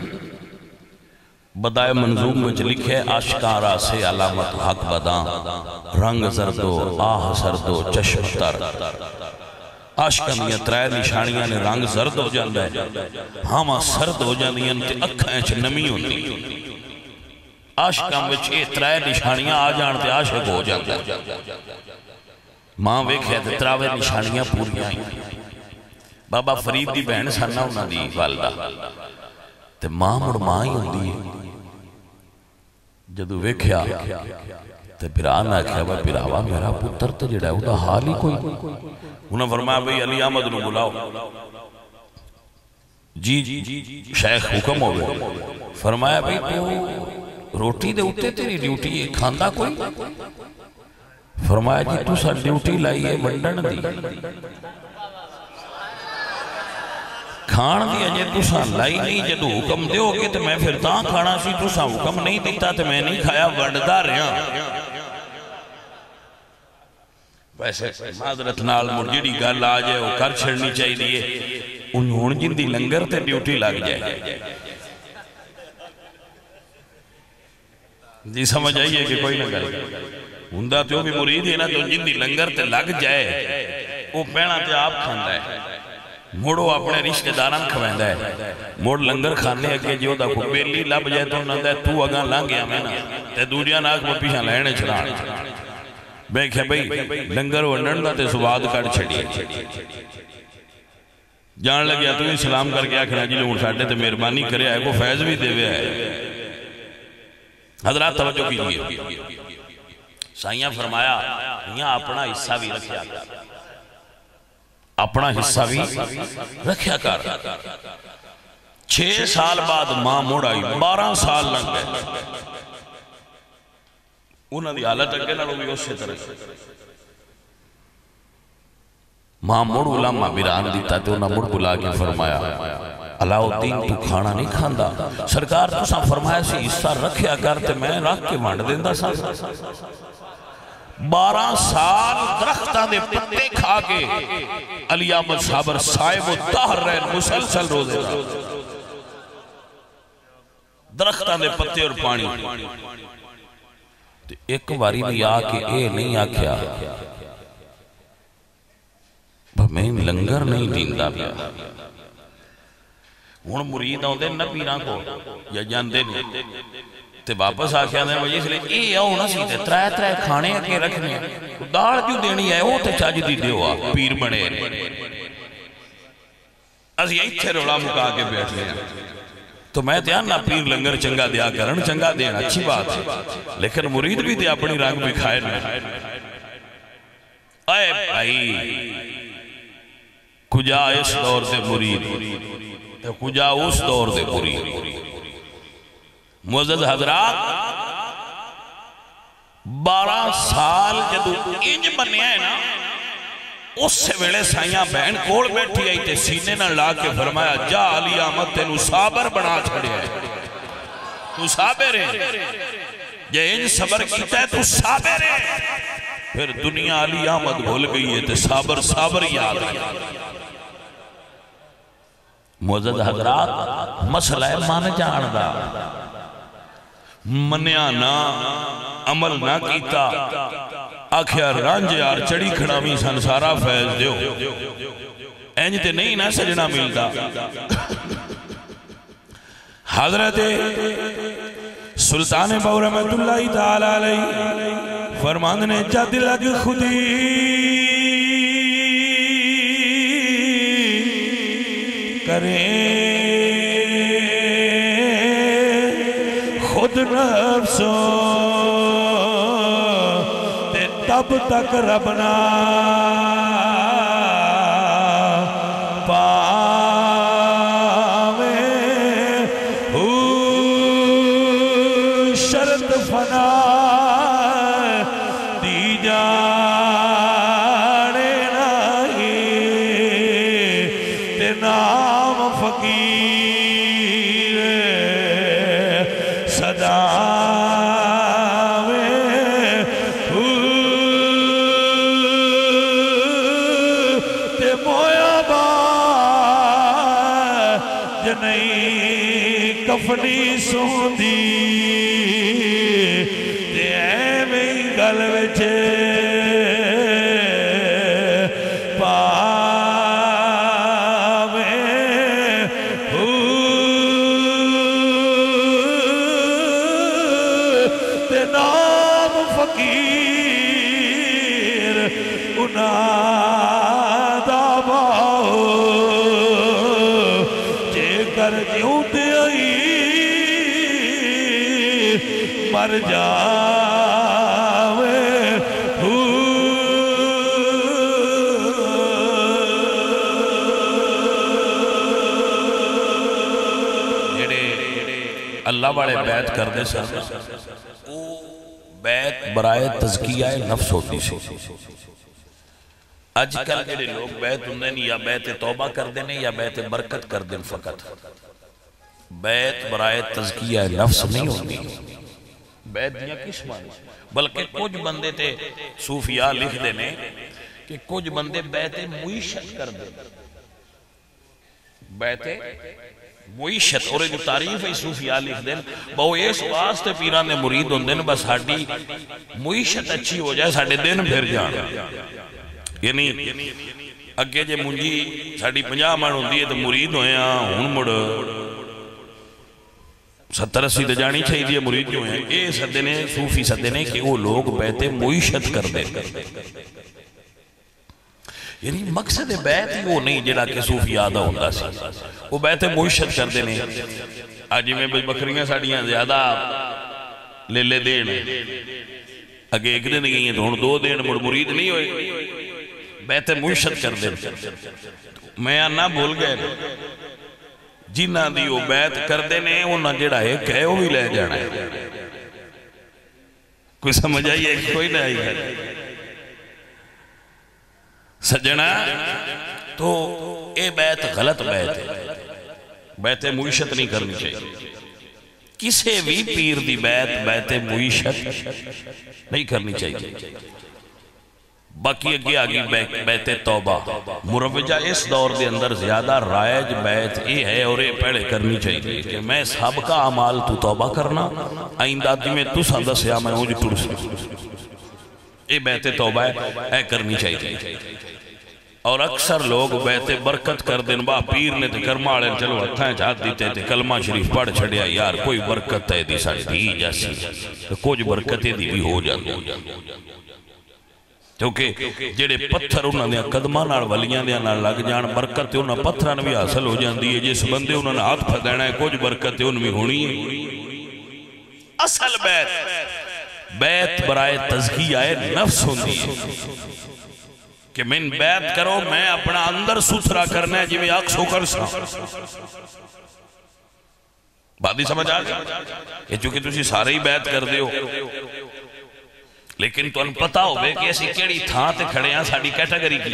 بدائے منظوم میں لکھے آشکارا سے علامت حق بداں رنگ زردو آہ سردو چشم تر آشکمیاں ترائے نشانیاں نے رنگ زرد ہو جاندہ ہے ہاں سرد ہو جاندیاں تے اکھائیں چھ نمی ہوندی آشکم وچ اے ترائے نشانیاں آ جانتے عاشق ہو جاندہ ہے ماں ویکھے تے تراوے نشانیاں پوری آئیں بابا فرید دی بہن سننا انہاں دی والدہ تے ماں مڑ ماں ہی ہوندی ہے جدو ویکھیا تے برا نہ کیا بھائی براوا میرا پتر تے جڑا ہے وہ دا حال ہی کوئی. انہوں نے فرمایا بھئی علی احمد نو بلاؤ. جی شیخ حکم ہو گئے. فرمایا بھئی تو روٹی دے اٹھے تیری ڈیوٹی کھاندا کوئی؟ فرمایا جی تو سا ڈیوٹی لائی ہے ونڈن دی کھان دی اجے تساں لائی نہیں. جدو حکم دیو گے تو میں پھر تاں کھانا سی. تساں حکم نہیں دیتا تو میں نہیں کھایا ونڈدا رہا. ویسے معذرت نال مرجڑی گل آ جائے وہ کر چھڑنی چاہیے دیئے. انہوں جن دی لنگر تے ڈیوٹی لگ جائے. جی سمجھ آئیے کہ کوئی نہ کرے ہندہ تو بھی مرید ہے نا تو جن دی لنگر تے لگ جائے وہ پینا تے آپ کھاندہ ہے. موڑو اپنے رشتہ داران کھویندہ ہے. موڑ لنگر کھانے اگے جو دا کو بیلی لب جائے تو نہ دے تو اگاں لانگیا میں نا تے دوریاں ناک وہ پیشاں لہنے چھڑا بیکھے بھئی لنگر ونڈن دا تے سواد کٹ چھڑیے. جان لگیا تو اسلام کر کے آکھنا جی لوگ ساڑھے تے مہربانی کرے آئے کو فیض بھی دے وے آئے. حضرات توجہ کیجئے. سائیاں فرمایا یہاں اپنا حصہ بھی رکھیا کر. اپنا حصہ بھی رکھیا کر. 6 سال بعد ماں موڑ آئی. 12 سال لگ گئے. انہوں نے حالت اگے نہ بھی اس سے طرح ماں موڑ علامہ بیران دیتا تو انہوں نے موڑ بلا کے فرمایا علاؤ الدین تو کھانا نہیں کھاندا. سرکار تو ساں فرمایا سی حصہ رکھیا کرتے میں رکھ کے مانڈ دیندہ سا. 12 سال درختان دے پتے کھا کے علی احمد صابر صاحب و دہر رہن مسلسل روزے دا درختان دے پتے اور پانی. ایک باری بھی آکے اے نہیں آکھیا میں لنگر نہیں دیندہ پیا. ہون مرید آؤں دے نہ پیران کو یا جاندے نہیں تے واپس آکھیا دے وجہ سے اے آؤ نہ سی تے ترائے کھانے اکے رکھنے داڑ جو دینی ہے وہ تے چاج دی دیو آ پیر بنے از یہی تھے روڑا مکا کے بیٹھ لیا. تو میں دیا نہ پیر لنگر چنگا دیا کرن چنگا دینا اچھی بات ہے لیکن مرید بھی دیا اپنی رنگ بھی کھائے نہیں. اے بھائی کجا اس دور دے مرید کجا اس دور دے مرید. معزز حضرات 12 سال جدو انج بنیا ہے نا اس سے ویلے سائیاں بہن کوڑ بیٹھی آئی تے سینے نہ لا کے فرمایا جا علی احمد تینو صابر بنا چھڑے ہے. تو صابر ہے یہ انج صبر کیتا ہے تو صابر ہے. پھر دنیا علی احمد بھول گئی ہے تے صابر یاد ہے. معزز حضرات مسئلہ مان جان دا منیا نہ عمل نہ کیتا آکھیا رانج یار چڑی کھڑامی سنسارا فیض دیو اینج تے نہیں نہ سجنا ملتا. حضرت سلطان باو رحمت اللہ تعالیٰ علیہ فرماندنے جد لگ خودی کریں خود نفسوں تے تب تک ربنا پاوے شرط فنا دی جانے نہیں تے نام فقیر صدا کفنی سوندی تے ایویں گل وچ پاویں تے نام فقیر انہاں دا باؤ جے کر جیوں مر جاوے اللہ والے بیعت کر دے سن بیعت برائے تزکیہ نفس ہوتی سی اج کل جڑے لوگ بیعت ہوندے نہیں یا بیعت توبہ کر دینے یا بیعت برکت کر دیں فقط بیعت برائے تزکیہ نفس نہیں ہوتی بیعت دیا کس معنی بلکہ کچھ بندے تے صوفیاء لکھ دینے کہ کچھ بندے بیعت معیشت کر دیں بیعت معیشت اور ایک تعریف ہے صوفیاء لکھ دیں بہو اس واسطے پیران نے مرید ہوندے ہیں بس ہاڑی معیشت اچھی ہو جائے ساڑھے دن پھر جانا یعنی اگے جے منجی ساڑھی 50 من ہوندی ہے تو مرید ہوئے ہیں ہون مڑ 70-80 دے جانی چاہیے دیئے مرید جو ہیں اے صدنے صوفی صدنے کہ وہ لوگ بیعت معیشت کر دیں یعنی مقصد بیعت ہی وہ نہیں جڑا کہ صوفی آدھا ہوندہ سی وہ بیعت معیشت کر دینے آجی میں بکریاں ساڑیاں زیادہ لے لے دین اگے ایک دن گئی ہیں تو ہن 2 دن مرید نہیں ہوئے بیعت معیشت کر دین میں نہ بھول گئے جنہ دی وہ بیعت کر دینے انہاں جڑا ہے کہے وہ بھی لے جانا ہے کوئی سمجھ آئیے کوئی نہ آئی ہے سجنہ تو اے بیعت غلط بیعت ہے بیعت معیشت نہیں کرنی چاہیے کسے بھی پیر دی بیعت معیشت نہیں کرنی چاہیے باقی اگے آگی بیعت توبہ مروجہ اس دور دے اندر زیادہ رائج بیعت یہ ہے اور یہ پہلے کرنی چاہیے کہ میں سابقہ عمال تو توبہ کرنا آئندہ دی میں تو ساندہ سیا میں ہوں جی ٹرس یہ بیعت توبہ ہے اے کرنی چاہیے اور اکثر لوگ بیعت برکت کر دیں با پیر نے تے کرماڑے چلو ہتھائیں چاہت دیتے تے کلمہ شریف پڑھ چھڑیا یار کوئی برکت ہے دی ساڑھ دی جیسی تو کچھ برکتیں دی بھی ہو جاندے کیونکہ جڑے پتھر انہوں نے قدمہ نال ولیاں دیا نال لگ جان برکت انہوں نے پتھران بھی حاصل ہو جاندی ہے جس بندے انہوں نے ہاتھ پھدینا ہے کچھ برکت انہوں میں ہونی ہے اصل بیعت برائے تزکیہ نفس ہوندی ہے کہ من بیعت کرو میں اپنا اندر ستھرا کرنا ہے جی میں آگ سو کر سا بات ہی سمجھ آگا کہ چونکہ تُسی سارے ہی بیعت کر دے ہو لیکن تو ان پتا ہو بے کہ ایسی کیڑی تھاں تے کھڑے ہیں ساڑھی کیٹیگری کی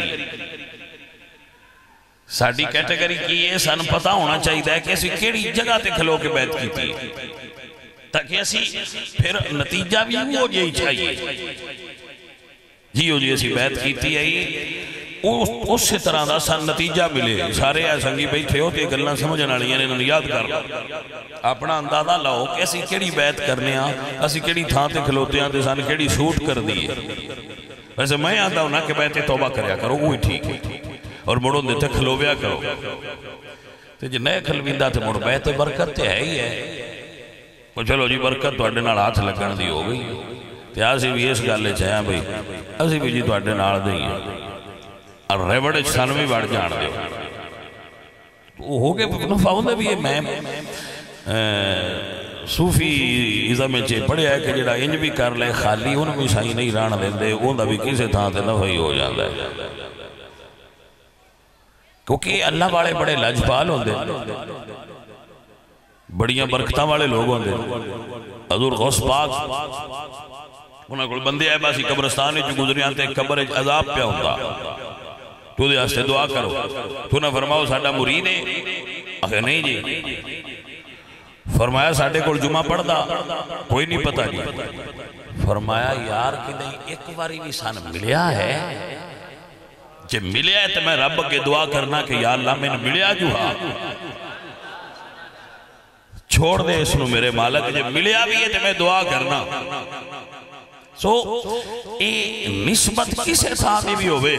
ساڑھی کیٹیگری کی ہے سان پتا ہونا چاہیے ہے کہ ایسی کیڑی جگہ تے کھلو کے بیعت کی تھی تاکہ ایسی پھر نتیجہ بھی ہو جائے چاہیے جی ہو جی ایسی بیعت کی تھی اس سے طرح دا سان نتیجہ ملے سارے ایسنگی بیٹھے ہوتے ہیں گلنا سمجھنا لیا نے یاد کر اپنا اندازہ لاؤ کہ ایسی کیڑی بیعت کرنے ہیں ایسی کیڑی تھاں تے کھلوتے ہیں سان کیڑی سوٹ کر دیئے ویسے میں آتا ہوں نا کہ بیعت توبہ کریا کرو وہی ٹھیک ہے اور مڑوں دیتے کھلویا کرو تو جی نئے کھلویندہ تے مڑ بیعت برکت تے ہے ہی ہے چلو جی برکت تو اڈے نال ہاتھ لگن دی ہو گئی تے آسی بھی اس گالے چاہیاں بھئی اسی بھی جی تو اڈے نال دیں گے اور ریوڑے سانوی بڑھ جان دے وہ ہو گئے نفع ہوندے بھی ہے میں صوفی ازم میں چے پڑھے ہے کہ جڑا انج بھی کر لے خالی ان بھی سائی نہیں ران دیں دے اوندہ بھی کسے تھا تے نفع ہی ہو جاندہ ہے کیونکہ اللہ والے بڑے لجپال ہوندے بڑیاں برکتاں والے لوگ ہوندے حضور غوث پاک انہاں کوئی بندے آئے باسی قبرستان جو گزریاں تے قبر عذاب پہ ہوندہ تو دے آستے دعا کرو تو نہ فرماؤ ساڑھا مرید ہے اگر نہیں جی فرمایا ساڑھے کو جمعہ پڑھ دا کوئی نہیں پتا جی فرمایا یار کہ نہیں ایک باری بھی سان ملیا ہے جب ملیا ہے تو میں رب کے دعا کرنا کہ یا اللہ میں نے ملیا جو ہاں چھوڑ دے اس نو میرے مالک جب ملیا بھی ہے تو میں دعا کرنا سو نسبت کسے ساتھ بھی ہوئے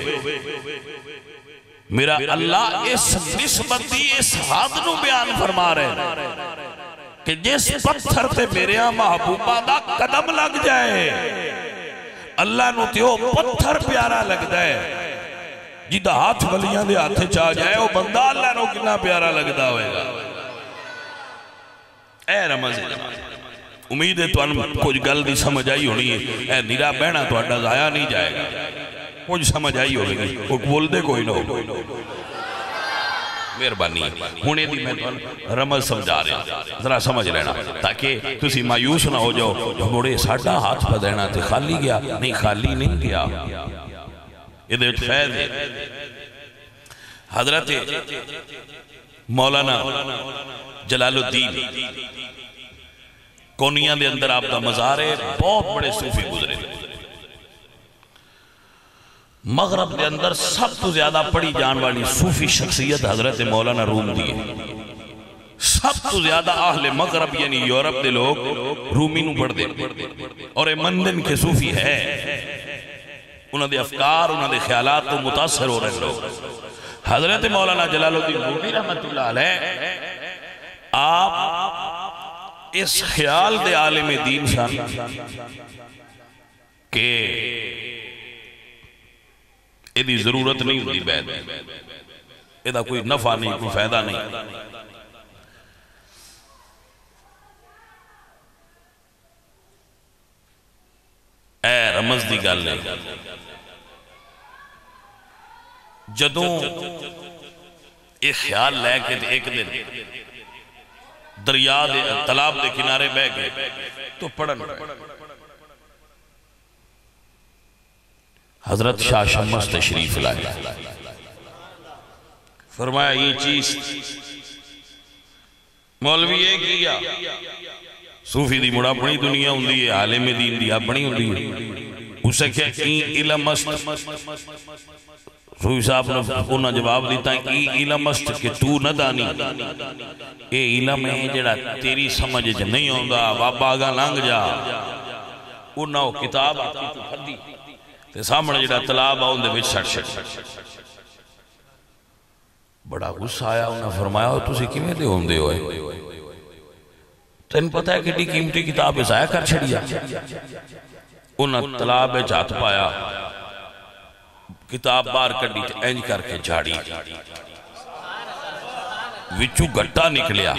میرا اللہ اس نسبت دی اس حد نو بیان فرما رہے کہ جس پتھر تے میرے محبوبہ دا قدم لگ جائے اللہ نو تیو پتھر پیارا لگ جائے جیدہ ہاتھ ولیاں دے ہاتھ چاہ جائے وہ بندہ اللہ نو کتنا پیارا لگ دا ہوئے گا اے رمضی امید ہے تو کچھ گل دی سمجھ آئی ہونی ہے. اے نیرا بہنا تو اڈا ضائع نہیں جائے گا. کچھ سمجھ آئی ہوگی. وہ بول دے کوئی نہ ہو. مہربانی ہونے دی میں تو رمض سمجھا رہا ہوں, ذرا سمجھ لینا تاکہ تسی مایوس نہ ہو جاؤ بڑے ساڈا ہاتھ پہ دینا تے خالی گیا. نہیں, خالی نہیں گیا. یہ فیض ہے. حضرت مولانا جلال الدین کونیاں دے اندر آپ دا مزار ہے. بہت بڑے صوفی گزرے. مغرب دے اندر سب تو زیادہ پڑھی جان والی صوفی شخصیت حضرت مولانا روم دی ہے. سب تو زیادہ اہل مغرب یعنی یورپ دے لوگ رومی نو پڑھ دے اور مندن کے صوفی ہے. انہوں دے افکار, انہوں دے خیالات تو متاثر ہو رہے لوگ. حضرت مولانا جلال الدین رومی رحمت اللہ علیہ آپ اس خیال دے عالم دین سن کہ ایدی ضرورت نہیں ہوتی بیعت, ایدہ کوئی نفع نہیں, کوئی فائدہ نہیں. اے رمض دی گل نہیں. جدوں ایک خیال لے کے ایک دن دریا دے تالاب دے کنارے بہ گئے تو پڑھن حضرت شاہ شمس تشریف لائے. فرمایا یہ چیز مولوی یہ کیا. صوفی دی مڑا بڑی دنیا ہوں دی ہے, عالم دین دی بڑی ہوں دی ہے. اسے کیا این علم است. صوفی صاحب نے انہاں جواب دیتا ہے این علم است کہ تو نہ دانی. اے علم ہے جڑا تیری سمجھ جو نہیں ہوں دا بابا آگا لانگ جا. انہاں کتاب آتی تو پھدی تے سامنے جڑا طلاب آؤں دے وچ سٹ. بڑا غصہ آیا. انہاں فرمایا تسی کیویں دے ہوندے ہوئے, تین پتہ ہے کتنی قیمتی کتاب ضائع کر چھڑیا. انہاں طلاب وچ ہاتھ پایا, کتاب بار کڈی تے اینج کر کے جھاڑی, وچو گٹا نکلیا.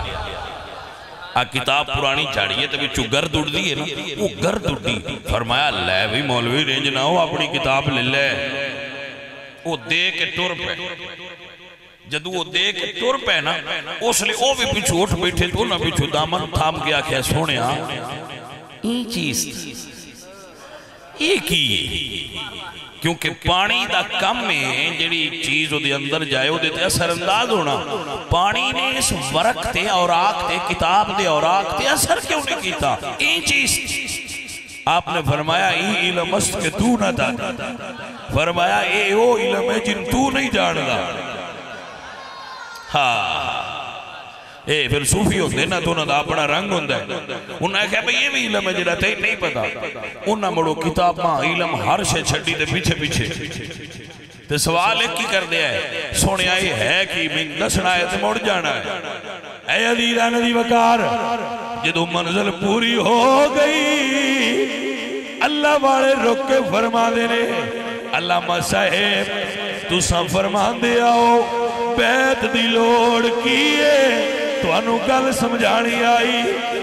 کتاب پرانی جھاڑی ہے تو وچو گرد اڑ دی ہے نا, وہ گرد اڑ دی. فرمایا لے بھی مولوی رینج نہ ہو, اپنی کتاب لے لے. وہ دے کے ٹور پہ, جدو وہ دے کے ٹور پہ نا اس لئے وہ بھی پیچھو اٹھ بیٹھے تو نہ پیچھو دامن تھام گیا کہ سونے این چیز یہ کی. کیونکہ پانی دا کم میں جڑی چیز وہ دے اندر جائے وہ دیتے اثر انداز ہونا. پانی نے اس ورق تے اور آگ تے کتاب دے اور آگ تے اثر کیوں نہیں کیتا. این چیز آپ نے فرمایا این علم است کہ تو نہ دا. فرمایا اے وہ علم ہے جن تو نہیں جان دا. اے پھر صوفی ہوتے نا تو انہوں دا اپنا رنگ ہوندہ ہے. انہوں نے کہا بھئی یہ بھی علم ہے جڑا تے نہیں پتا. انہوں نے مڑو کتاب ماں علم ہر سے چھڑی دے پیچھے پیچھے تے سوال ایک کی کر دیا ہے, سونے آئی ہے کہ من دسنا ہے تے مڑ جانا ہے. اے عزیزہ ندی وکار جدو منزل پوری ہو گئی اللہ والے رک کے فرما دینے علامہ صاحب تو سا فرما دے آؤ بیت دی لوڑ کیے تو انہوں گل سمجھانی آئی.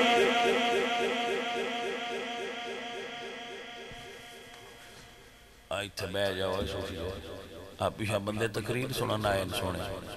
آئی تھے بے جاؤ صوفی آپ پیشہ بندے تقریر سننا آئے سونے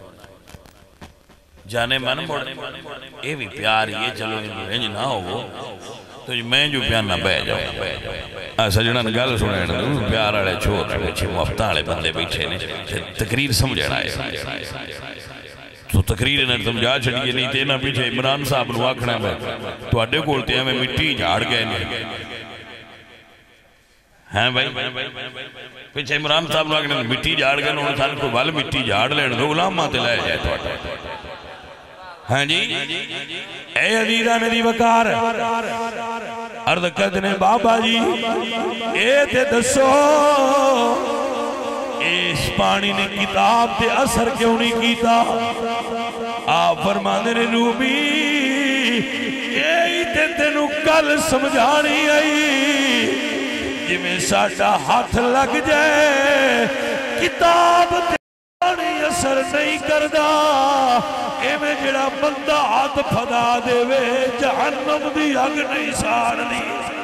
جانے من موڑ اے بھی پیار یہ چلو انج نہ ہو تو میں جو پیار نہ بے جاؤ. سجنان گل سنے پیار آڑے چھوٹ رہے چھے مفتہ آڑے بندے بیٹھے نے تقریر سمجھنا آئے تو تقریر انہیں سمجھا چھڑیے نہیں تینا پیچھے عمران صاحب نو آکھنا میں تو اڈے کولتے ہیں میں مٹی جھاڑ گئے نہیں ہیں بھائی پیچھے عمران صاحب نو آکھنا مٹی جھاڑ گئے انہوں نے سال کو بھال مٹی جھاڑ لین دو غلام ماتے لائے جائے تو اٹھا. ہاں جی اے عزیزہ ندی وکار عرض کردنے بابا جی اے تے دسو اس پانی نے کتاب تے اثر کیوں نہیں کیتا. آپ فرمانے نے رومی اے تے تینو کل سمجھانی آئی جی میں ساڑھا ہاتھ لگ جائے کتاب تے پانی اثر نہیں کر کردا ایویں جڑا بندہ ہاتھ پھدا دے وے جہنم دی اگ نہیں ساڑنی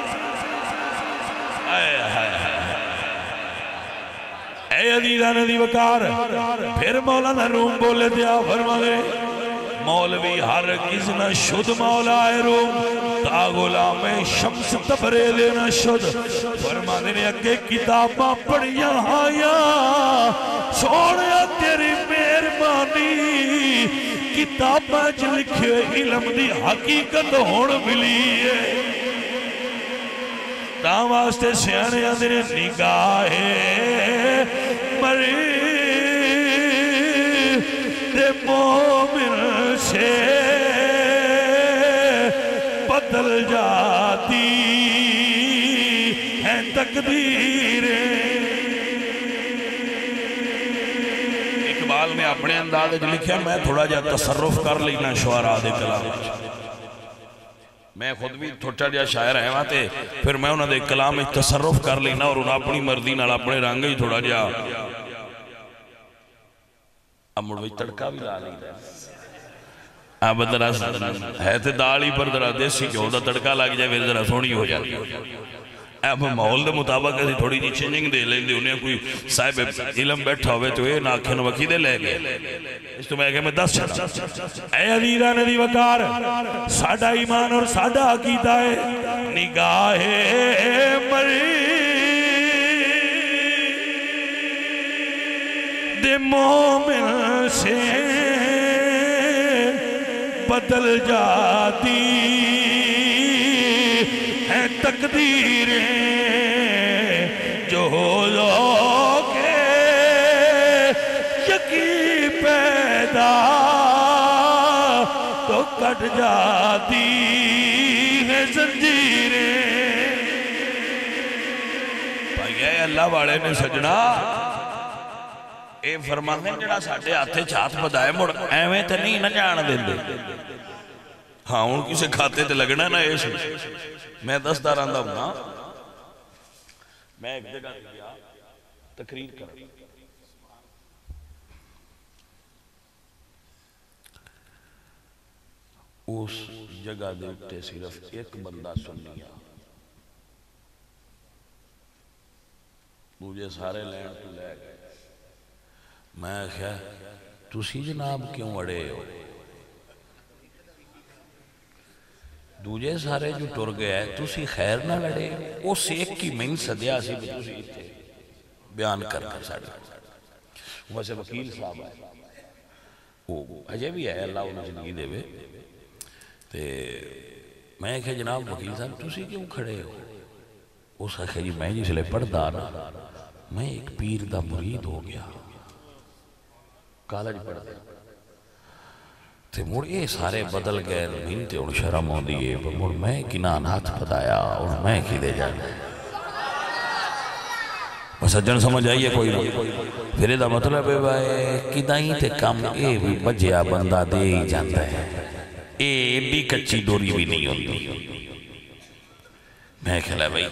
اے عزیزاں دی وقار پھر مولانا روم بولے دیا فرما دے مولوی ہر کس نہ شد مولا روم تا غلام شمس تبریز نہ شد فرما دے اگے کتاباں پڑھیاں آیا سوڑیا تیری مہربانی کتاباں چ لکھے علم دی حقیقت ہون ملی ہے تا واسطے سیانے اندر نگاہ مری دے مومن سے بدل جاتی ہے تقدیریں اقبال نے اپنے انداز جو لکھا میں تھوڑا جا تصرف کر لینا شعراء دے کلام میں خود بھی تھوڑا جا شاعر ہے وہاں تے پھر میں انہوں نے کلام تصرف کر لینا اور انہوں اپنی مرضی نال اپنے رنگ ہی تھوڑا جا اب مڑوئی تڑکا بھی لا لی اب ذرا ہے تے دالی پر ذرا دیسی کیوں دا تڑکا لگ جائے پھر ذرا سونی ہو جاتی اب ماحول دے مطابق ایسی تھوڑی جی چینجنگ دے لیں دے انہیں کوئی صاحب علم بیٹھا ہوئے تو یہ ناکھن وقیدے لے گئے اس تو میں کہے میں 10 چھڑا اے عزیزہ ندی وقار ساڑھا ایمان اور ساڑھا عقیدہ ہے نگاہ مری دے مومن سے بدل جاتی ہے تقدیریں جو لوگ یقین پیدا تو کٹ جاتی ہے زنجیریں بھائی اے اللہ والے نے سجنا اے فرمانے جڑا ساڑھے آتے چاہت بدائے مڑ ایویں تے نہیں نہ جانا دیں دے ہاں ان کسے کھاتے تے لگنا نا ایسے میں 10 داراندہ ہوں نا میں ایک جگہ دیا تقریر کر اس جگہ دیکھتے صرف ایک بندہ سن لیا مجھے سارے لین تو لے گئے میں کہا تُسی جناب کیوں اڑے ہو دوجے سارے جو ٹر گئے تُسی خیر نہ لڑے اس ایک کی من صدیہ سی بھی تُسی اتھے بیان کر کر ساڑھے ویسے وکیل صاحب ہے اجے بھی ہے اللہ انہیں زندگی دے وے میں کہا جناب وکیل صاحب تُسی کیوں کھڑے ہو اس کہا جی میں جس لئے پڑھدا نا میں ایک پیر دا مرید ہو گیا کالج پڑھ دے تے مڑ یہ سارے بدل گئے نہیں تے ان شرم ہوں دیئے مڑ میں کنان ہاتھ پتایا اور میں کی دے جانے بس اجن سمجھ آئیے کوئی نہیں پھر دا مطلب ہے بھائی کدائیں تے کم اے بھی بجیا بندہ دے ہی جانتا ہے اے بھی کچی دوری بھی نہیں ہوتی میں کہلا بھائی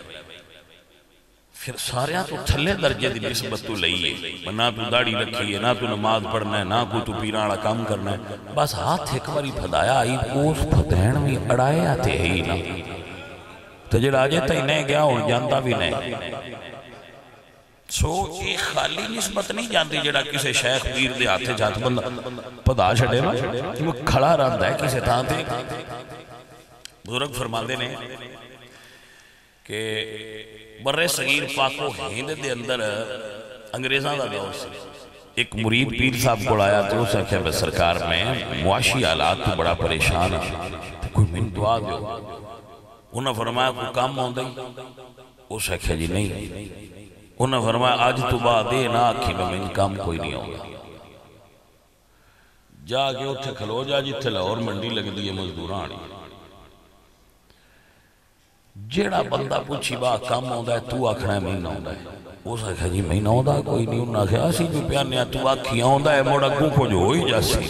پھر ساریاں تو تھلے درجے دی نسبت تو لئیے نہ تو داڑی رکھیے نہ تو نماز پڑھنا ہے نہ کوئی تو پیرانڑا کام کرنا ہے بس ہاتھ ایک باری پھدایا آئی اس پھدین بھی اڑائے آتے ہی نا تجھر آجے تا ہی نہیں گیا اور جانتا بھی نہیں سو ایک خالی نسبت نہیں جانتی جڑا کسے شیخ پیر دے ہاتھے جات بندہ پدا چھڑے نا وہ کھڑا رہتا ہے کسے تانتے بزرگ فرماندے نے کہ برے صغیر پاکو ہند دے اندر انگریزاں دا دور سے ایک مرید پیر صاحب کو آیا تو اسے کہا بے سرکار میں معاشی حالات تو بڑا پریشان ہے کوئی من دعا دیو انہوں فرمایا کوئی کام ہوں دیں اسے کہا جی نہیں انہوں فرمایا آج تو بعد دے نا آکھی میں من کام کوئی نہیں ہوگا جا کے اتھے کھلو جا جتھے لاہور منڈی لگ دیئے مزدورانی جیڑا بندہ پوچھی با کام ہوں ہے تو آکھنا ہے مہینہ ہوں ہے وہ سا کہا جی مہینہ ہوں ہے کوئی نہیں انہا کہا اسی جو پیانے ہیں تو آکھی ہوں ہے موڑا گو کو جو ہوئی جا سی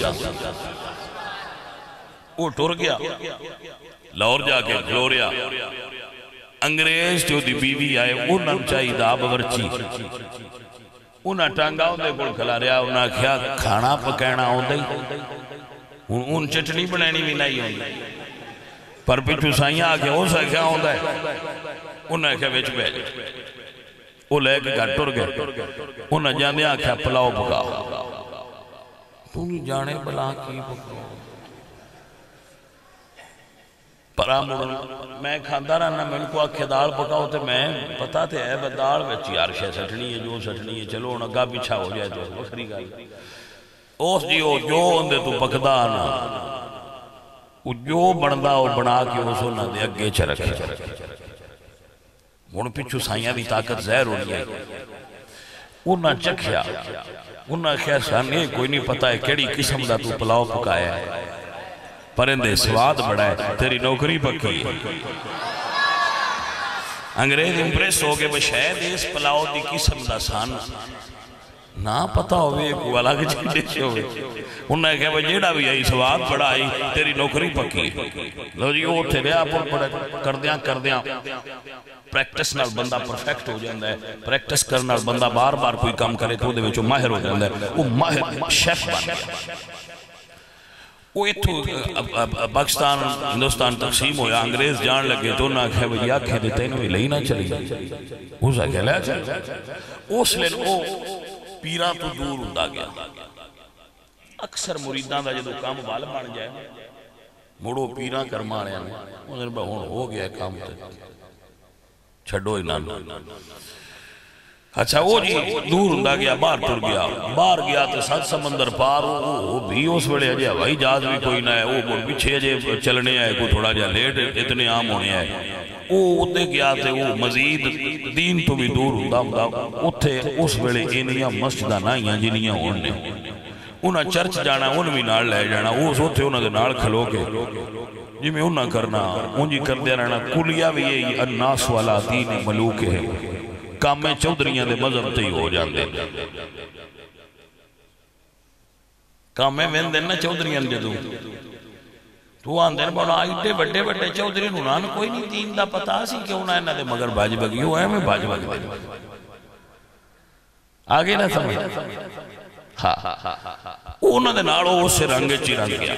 وہ ٹور گیا لاہور جا کے گلوریا انگریز جو دی بیوی آئے وہ نم چاہی دا بغرچی انہاں ٹانگا ہوندے کول کھلا رہا انہاں کیا کھانا پکینا ہوندے ان چٹنی بنانی بھی نہیں ہوندے پر پچھو سائیاں آکے ہو سکیا ہوندہ ہے انہاں کیا بیچ بیچ وہ لے کے گھر ٹر گئے انہاں جاندے آکھیا پلاؤ پکاؤ تم جانے بلا کی پکاؤ پرا مڑنا میں کھاندہ رہنا میں ان کو آکھے دال پکاؤ تے میں پتا تے ہے دال بچی عرشہ سٹنی ہے جو سٹنی ہے چلو انہاں گا پیچھا ہو جائے تو وکھری گا اوس جیو جو اندے تو پکدا نا جو بندہ وہ بنا کے اس انہاں دے اگے چرکھے ہن پچھو سائیاں دی طاقت زہر ہونی ہے انہاں چکھیا انہاں خیر سانے کوئی نہیں پتا ہے کیڑی قسم دا تو پلاؤ پکایا ہے پرندے سواد بڑا ہے تیری نوکری پکی ہے انگریز امپریس ہو گئے وہ شاید اس پلاؤ دی قسم دا سان نہ پتا ہوئے کوئی الگ چیزیں سے ہوئے انہوں نے کہا وہ جیڑا بھی آئی سواد بڑا آئی تیری نوکری پکی لو جی وہ تھے رہا پر کر دیاں پریکٹس نال بندہ پرفیکٹ ہو جاندہ ہے پریکٹس کرنا بندہ بار بار کوئی کام کرے تو دے وچو ماہر ہو جاندہ ہے وہ ماہر شیف بن گیا وہ اتھو پاکستان ہندوستان تقسیم ہویا انگریز جان لگے تو نہ کہے وہ یا کہے دیتے انہوں لئی نہ چلی اسا کہہ لیا چلی اس لئے وہ پیران تو دور ہندہ گیا اکثر مریدان دا جدو کام وال بان جائے مڑو پیران کرمانے انہوں نے ہو گیا کام تے چھڑو ہی نان اچھا وہ جی دور ہندہ گیا باہر گیا تو ساتھ سمندر پار وہ بھی اس وڑے اجے ہوائی جہاز بھی کوئی نہ ہے وہ پیچھے اجے چلنے آئے کوئی تھوڑا جا لیٹ اتنے عام ہونے آئے وہ اتنے گیا تھے وہ مزید دین تو بھی دور ہندہ اتھے اس وڑے انہیاں مسجدہ نائیاں جنیاں ہونے انہاں چرچ جانا ان بھی نال لے جانا وہ اتھے انہاں دے نال کھلو کے جی میں انہاں کرنا انجی کر دیا رہنا کلیہ بھی یہ الناس والا دین ملوک ہے کامیں چودریاں دے مذہب تے ہی ہو جاندے کامیں وین دینا چودریاں دے دو تو آندے بڑا آئیٹے بڑے بڑے چودری نونان کوئی نہیں دین دا پتا سی کہ انہاں انہاں دے مگر باج بگی ہو ہے میں باج بگ دے آگے نہ سمجھ ہاں انہاں دے ناڑو اس سے رنگ چی رنگ گیا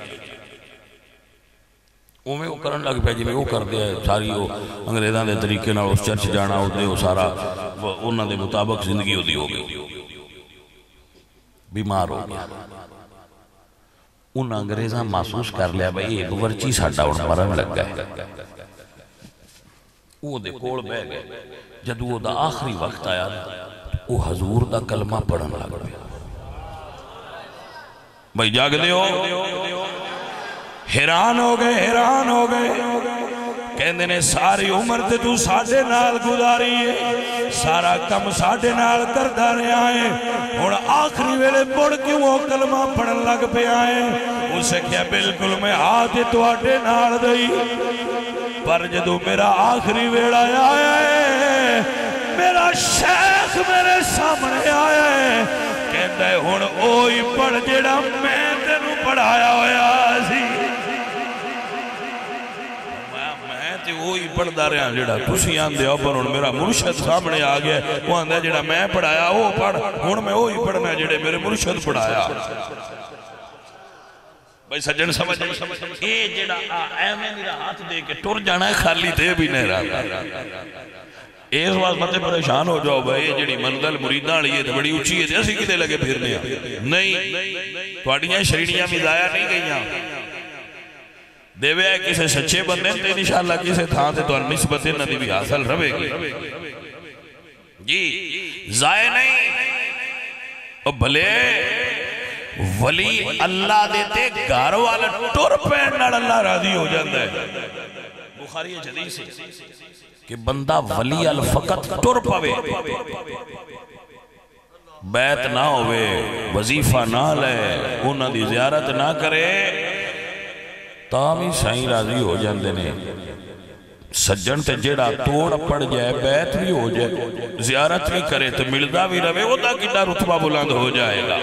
وہ میں وہ کرن لگ پہ جی میں وہ کر دیا ساری وہ انگریزان دے طریقے نہ اس چرچ جانا ہو دے وہ سارا انہوں دے مطابق زندگی ہو دی ہو گئی بیمار ہو گیا انہوں انگریزان محسوس کر لیا بھئی ایک ورچی ساڑھا انہوں مرن لگ گئے وہ دے کوڑ بے گئے جد وہ دا آخری وقت آیا وہ حضور دا کلمہ پڑھن لگ گئے بھئی جاگ دے ہو حیران ہو گئے کہندے نے ساری عمر تے تو ساڑھے نال گزاری ہے سارا کم ساڑھے نال کردہ رہے آئے اور آخری ویلے پڑھ کیوں وہ کلمہ پڑھن لگ پہ آئے اسے کیا بالکل میں آدھے تو آٹھے نال دئی پر جدو میرا آخری ویڑا آیا ہے میرا شیخ میرے سامنے آیا ہے کہندہ ہے ہون اوہی پڑھ جڑا میں تینوں پڑھایا ہویا سی وہی پڑھدا رہا جڑا تسی آندے ہو پر میرا مرشد سامنے آ گیا وہ آندہ جڑا میں پڑھایا وہ پڑھ ہن میں وہی پڑھنا جڑے میرے مرشد پڑھایا بھائی سجن سمجھ اے جڑا اے میں میرا ہاتھ دے کے ٹر جانا ہے خالی دے بھی نہیں رہا اس وقت متے پریشان ہو جاؤ بھائی جڑی منزل مریداں والی ہے بڑی اونچی ہے اسی کتے لگے پھرنے نہیں تواڈیاں شرینیاں بھی ضائع نہیں گئیاں دیوے ہے کسے سچے بندے تے انشاءاللہ کسے تھا تے تو نسبت ندی بھی حاصل رہے گی جی ضائع نہیں اور بھلے ولی اللہ دیتے گھر والا ٹور پہننا اللہ راضی ہو جاندہ ہے بخاری حدیث ہے کہ بندہ ولی الفقط ٹور پوے بیت نہ ہوئے وظیفہ نہ لے انہاں دی زیارت نہ کرے تامی سائیں راضی ہو جاندے نے سجن تے جیڑا توڑ پڑ جائے بیت بھی ہو جائے زیارت بھی کرے تو ملدہ بھی رہے وہ دا کتا رتبہ بلند ہو جائے گا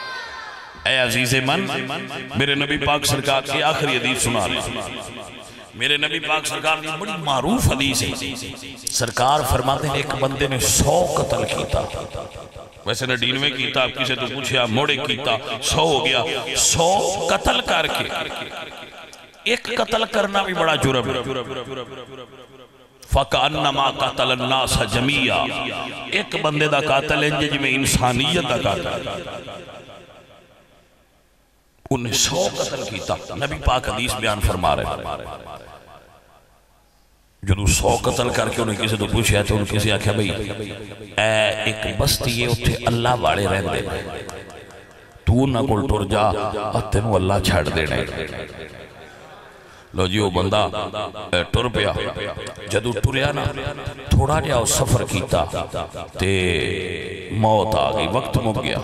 اے عزیز من میرے نبی پاک سرکار کی آخری حدیث سنا لیں میرے نبی پاک سرکار کی بڑی معروف حدیث ہے، سرکار فرماتے ہیں ایک بندے نے 100 قتل کیتا، ویسے نہ 99 کیتا، آپ کسے تو پوچھے آپ موڑے کیتا، 100 ہو گیا، 100 قتل کر کے ایک قتل کرنا بھی بڑا جرم ہے، فَكَأَنَّمَا قَتَلَ النَّاسَ جَمِيعًا، ایک بندے دا قاتل ہے جی میں انسانیت دا قاتل، انہیں 100 قتل کیتا۔ نبی پاک حدیث بیان فرما رہے ہیں جدو 100 قتل کر کے انہیں کسی تو پوچھا تو انہیں کسی آکھا بھئی اے ایک بستی ہے اتھے اللہ والے رہن دے تو نہ کل ٹر جا تینوں اللہ چھڑ دینے۔ لو جی وہ بندہ ٹر پیا، جدو ٹریا نا تھوڑا جا سفر کیتا تے موت آگئی، وقت مک گیا،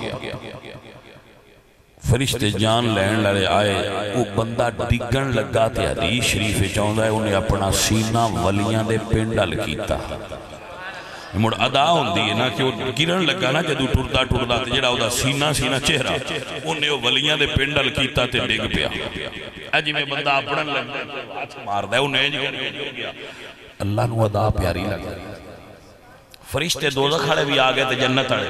فرشتے جان لین لڑے آئے، وہ بندہ ڈگن لگا تے حدیث شریف چاہتا ہے انہیں اپنا سینہ ولیاں دے پنڈل کیتا۔ مڑ ادا ہوندی ہے نا کہ وہ گرن لگا نا جدو ٹردا ٹردا تے جڑا دا سینہ چہرہ انہیں وہ ولیاں دے پنڈل کیتا تے ڈگ پیا۔ اجی میں بندہ اپنا لگتا ہے ہاتھ مار دے انہیں جی اللہ نو ادا پیاری لگتا ہے۔ فرشتے دوزخ والے بھی آگئے تے جنت آئے،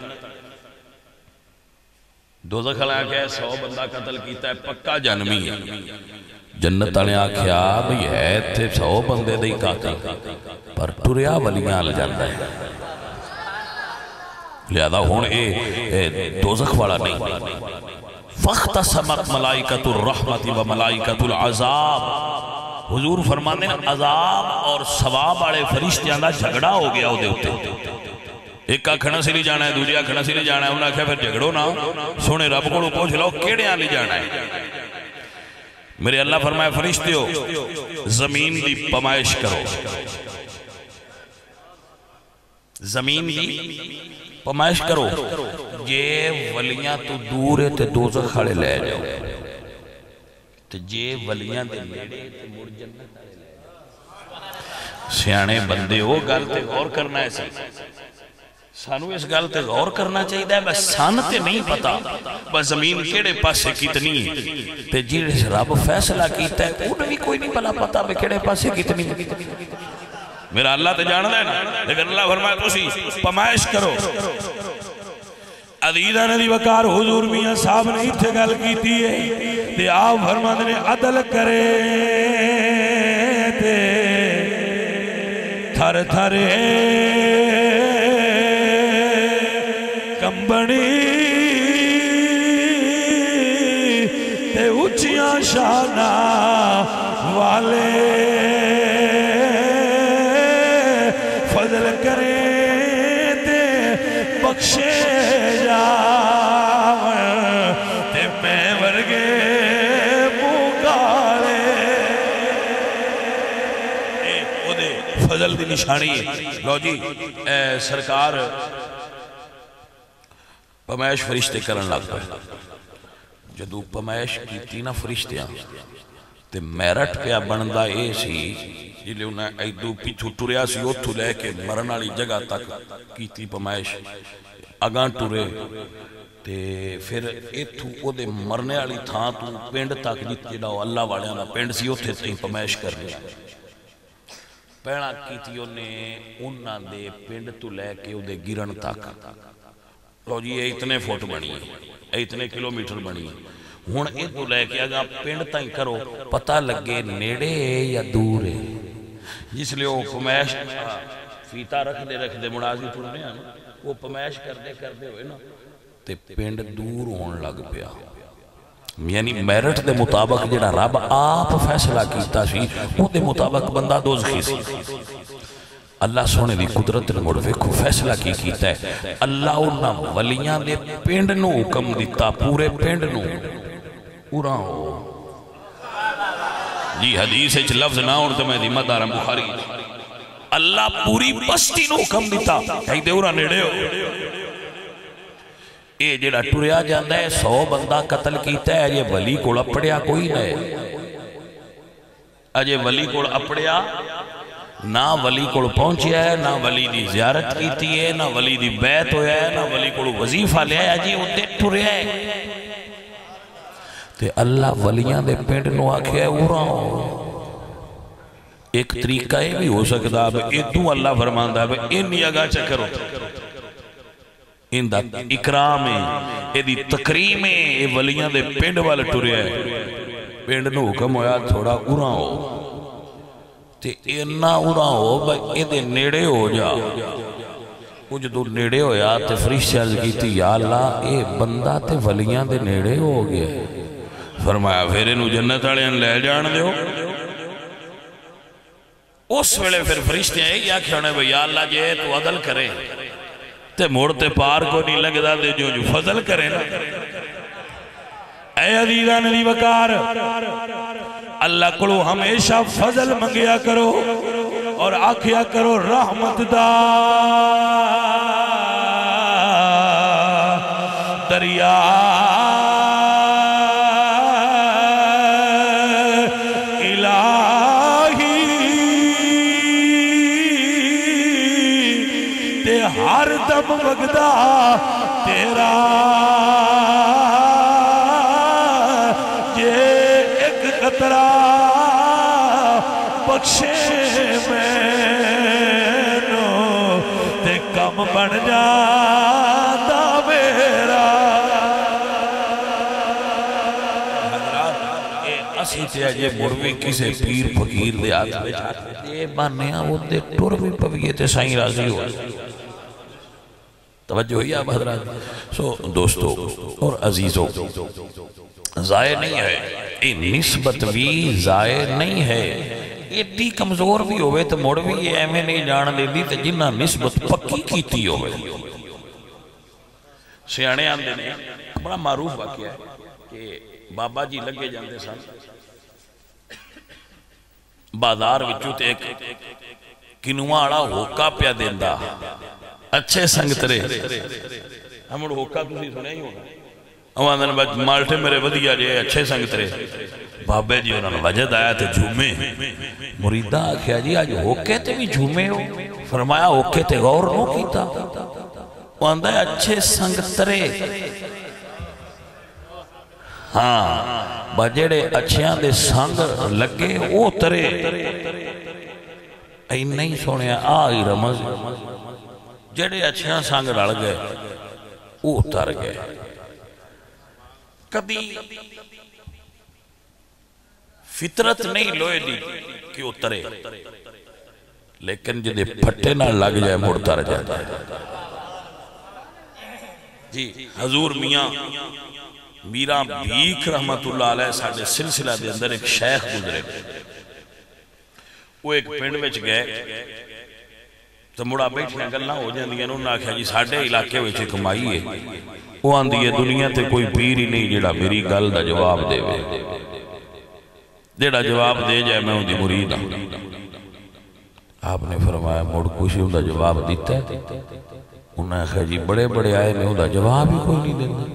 دوزخ والے آگئے 100 بندہ قتل کیتا ہے پکا جنمی ہے، جنت آنے آکھیا بھئی ہے تھے 100 بندے دے قاتل پر ٹریا ولیاں آل جاندہ ہے، لہذا ہون اے دوزخ والا نہیں۔ فَاخْتَصَمَتْ مَلَائِكَةُ الرَّحْمَةِ وَمَلَائِكَةُ الْعَذَابِ، حضور فرمانے عذاب اور ثواب والے فرشتیاں دا جھگڑا ہو گیا ہو دے ہوتے، ایک آکھنا سے نہیں جانا ہے، دوسری آکھنا سے نہیں جانا ہے، انہوں نے کہا پھر جھگڑو نا، سونے رب کو پوچھ لو کیڑے آلی جانا ہے۔ میرے اللہ فرمائے فرشتیو زمین دی پمائش کرو، زمین دی پمائش کرو، یہ ولیاں تو دور ہے تے دوزخ کھڑے لے جاؤ، تے یہ ولیاں دے نیڑے تے مڑ جنت لے جاؤ۔ سیانے بندے ہو گل تے غور کرنا ہے سانو اس گل تے غور کرنا چاہیے ہے، بس سان تے نہیں پتا بس زمین کیڑے پاسے کتنی ہے تے جیڑے رب فیصلہ کیتا ہے انہیں بھی کوئی نہیں پلا پتا بے کیڑے پاسے کتنی ہے۔ میرا اللہ تے جانا ہے نا، لیکن اللہ فرمایا تو سی پمائش کرو۔ عزیزہ نبی وقار حضور میاں صاحب نے اتھے گل کیتی ہے تے آپ فرمانے نے عدل کرے تے تھر تھرے کمبنی تے اچھیاں شانہ والے فضل کرے تے بخشے جاون تے میں ورگے مکالے۔ او دے فضل دی نشانی ہے۔ لو جی سرکار پمائش فرشتے کرن لگ پہ، جدو پمائش کیتی نا فرشتیاں تے میرٹ پیا بندہ اے سی جلے انہیں ایدو پیچھو ٹوریا سی اتھو لے کے مرن والی جگہ تک کیتی پمائش، اگاں ٹورے تے پھر ایتھو او دے مرنے والی تھاں تو پینڈ تک جڑا اللہ والیاں دا پینڈ سی اتھے تے پمائش کر لیا، پیڑا کیتی انہاں دے پینڈ تو لے کے او دے گرن تک۔ لو جی یہ اتنے فوٹ بنی ہے، اتنے کلومیٹر بنی ہے، ہون اے تو لے کے اگر پینڈ تائیں کرو پتہ لگے نیڑے یا دور ہے، جس لئے وہ پمائش فیتا رکھ دے منازی پڑھنے ہیں وہ پمائش کر دے ہوئے نا تے پینڈ دور ہون لگ پیا، یعنی میرٹ دے مطابق جڑا رب آپ فیصلہ کیتا سی وہ دے مطابق بندہ دوزخی سی۔ اللہ سونے دی قدرت نمڑ ویکھو فیصلہ کی کیتا ہے، اللہ انہاں ولیاں دے پینڈ نو حکم دیتا پورے پینڈ نو اُراں ہو۔ جی حدیث اچھ لفظ نہ ہوتا میں دیمہ دارم بخاری، اللہ پوری بستی نو حکم دیتا کہیں دے اُراں نیڑے ہو۔ اے جڑا ٹوریا جاندہ ہے 100 بندہ قتل کیتا ہے، یہ ولی کو اپڑیا کوئی نہیں، اجے ولی کو اپڑیا نہ ولی کو پہنچیا ہے، نہ ولی دی زیارت کیتی ہے، نہ ولی دی بیعت ہویا ہے، نہ ولی کو وظیفہ لیا ہے، جی اُتے ٹوریا ہے تے اللہ ولیاں دے پینڈ نو آکھیا ہے اُراں ہو۔ ایک طریقہ یہ بھی ہو سکتا ہے ادوں اللہ فرماندا ہے اینی اگاں چکرو اندہ اکرام ہے ایدی تکریم ہے اے ولیاں دے پنڈ والا ٹریا ہے پنڈ نو حکم ہویا تھوڑا اُراں ہو تے اینا اُراں ہو بھائی ایدے نیڑے ہو جا وہ جدو نیڑے ہویا تے فرشتے عرض کیتی یا اللہ اے بندہ تے ولیاں دے نیڑے ہو گیا فرمایا پھر انہوں جنت والے لے جان دیو اس ویلے پھر فرشتے ہیں یا کھانے بھئی یا اللہ جے تو عدل کرے تے موڑتے پار کو نہیں لگدا دے جو فضل کرے نا اے عزیزان دی وقار اللہ کلو ہمیشہ فضل منگیا کرو اور آکھیا کرو رحمت دا دریا ہر دم وگدا تیرا یہ ایک قطرہ بخشے مینو تے کم بن جاتا میرا حضرات اسی تے اجے مروی کسے پیر فقیر دے آتا دے بانیا وہ دے ٹور بھی پویے تے سائیں راضی ہو توجہ ہوئی آپ حضرات سو دوستو اور عزیزو ضائع نہیں ہے یہ نسبت بھی ضائع نہیں ہے ایڈی کمزور بھی ہوئے تو مڑ بھی یہ ایمیں نہیں جان دے دی تو جنہ نسبت پکی کیتی ہوئے سیانے آندے نے بڑا معروف واقعہ ہے کہ بابا جی لگے جاندے سن بازار وچوں تے ایک کنواں والا ہوکا پیا دیندا اچھے سنگترے ہمیں ہوکا تسی سنے ہی ہونا ہمیں آدھن مالٹے میرے ودیا جے اچھے سنگترے بابے جی انہوں نے وجد آیا تھے جھومے مریدہ آکھیا جی آج ہوکے تے بھی جھومے ہو فرمایا ہوکے تے غور نو کیتا وہ آندھا ہے اچھے سنگترے ہاں بجڑے اچھیاں دے سنگ لگے او ترے این نہیں سونے آئی رمز جڑے اچھیاں سانگ رڑ گئے وہ اتر گئے کبھی فطرت نہیں لوئے دی کہ اترے لیکن جدے پھٹے نہ لگ جائے مڑتر جاتا ہے جی حضور میاں میرا بھیک رحمت اللہ علیہ ساڑھے سلسلہ دے اندر ایک شیخ گزرے وہ ایک پنڈ وچ گئے تو مڑا بیٹھنے گلنا ہو جاندی ہے انہوں نے آکھا جی ساڑھے علاقے ویچے کمائی ہے وہ آندی ہے دنیا تے کوئی پیر ہی نہیں جڑا میری گل دا جواب دے وے جڑا جواب دے جائے میں ہوں دی مرید ہوں آپ نے فرمایا مڑ کچھ ہوں دا جواب دیتا ہے انہوں نے آکھا جی بڑے بڑے آئے میں ہوں دا جواب ہی کوئی نہیں دینا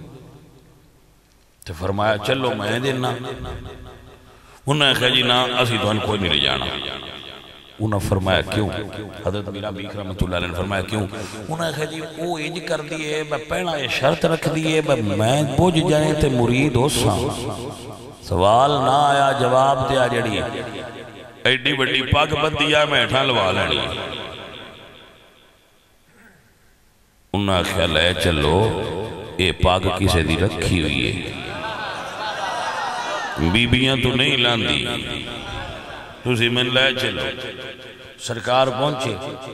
تو فرمایا چلو میں دینا انہوں نے آکھا جی نا اسی تو ان کوئی نہیں لے جانا انہوں نے فرمایا کیوں حضرت میرا بیک رحمت اللہ علیہ نے فرمایا کیوں انہوں نے کہا جی وہ انج کر دیئے میں پہنا یہ شرط رکھ دیئے میں بوجھ جائیں تے مرید ہو ساں سوال نہ آیا جواب دیا جڑی ایڈی بڑی پاک بندیا میں اٹھا لوا لینی انہوں نے کہا لے چلو اے پاک کسے دی رکھی ہوئی ہے بیبیاں تو نہیں لاندی تُسی من لے چلو سرکار پہنچے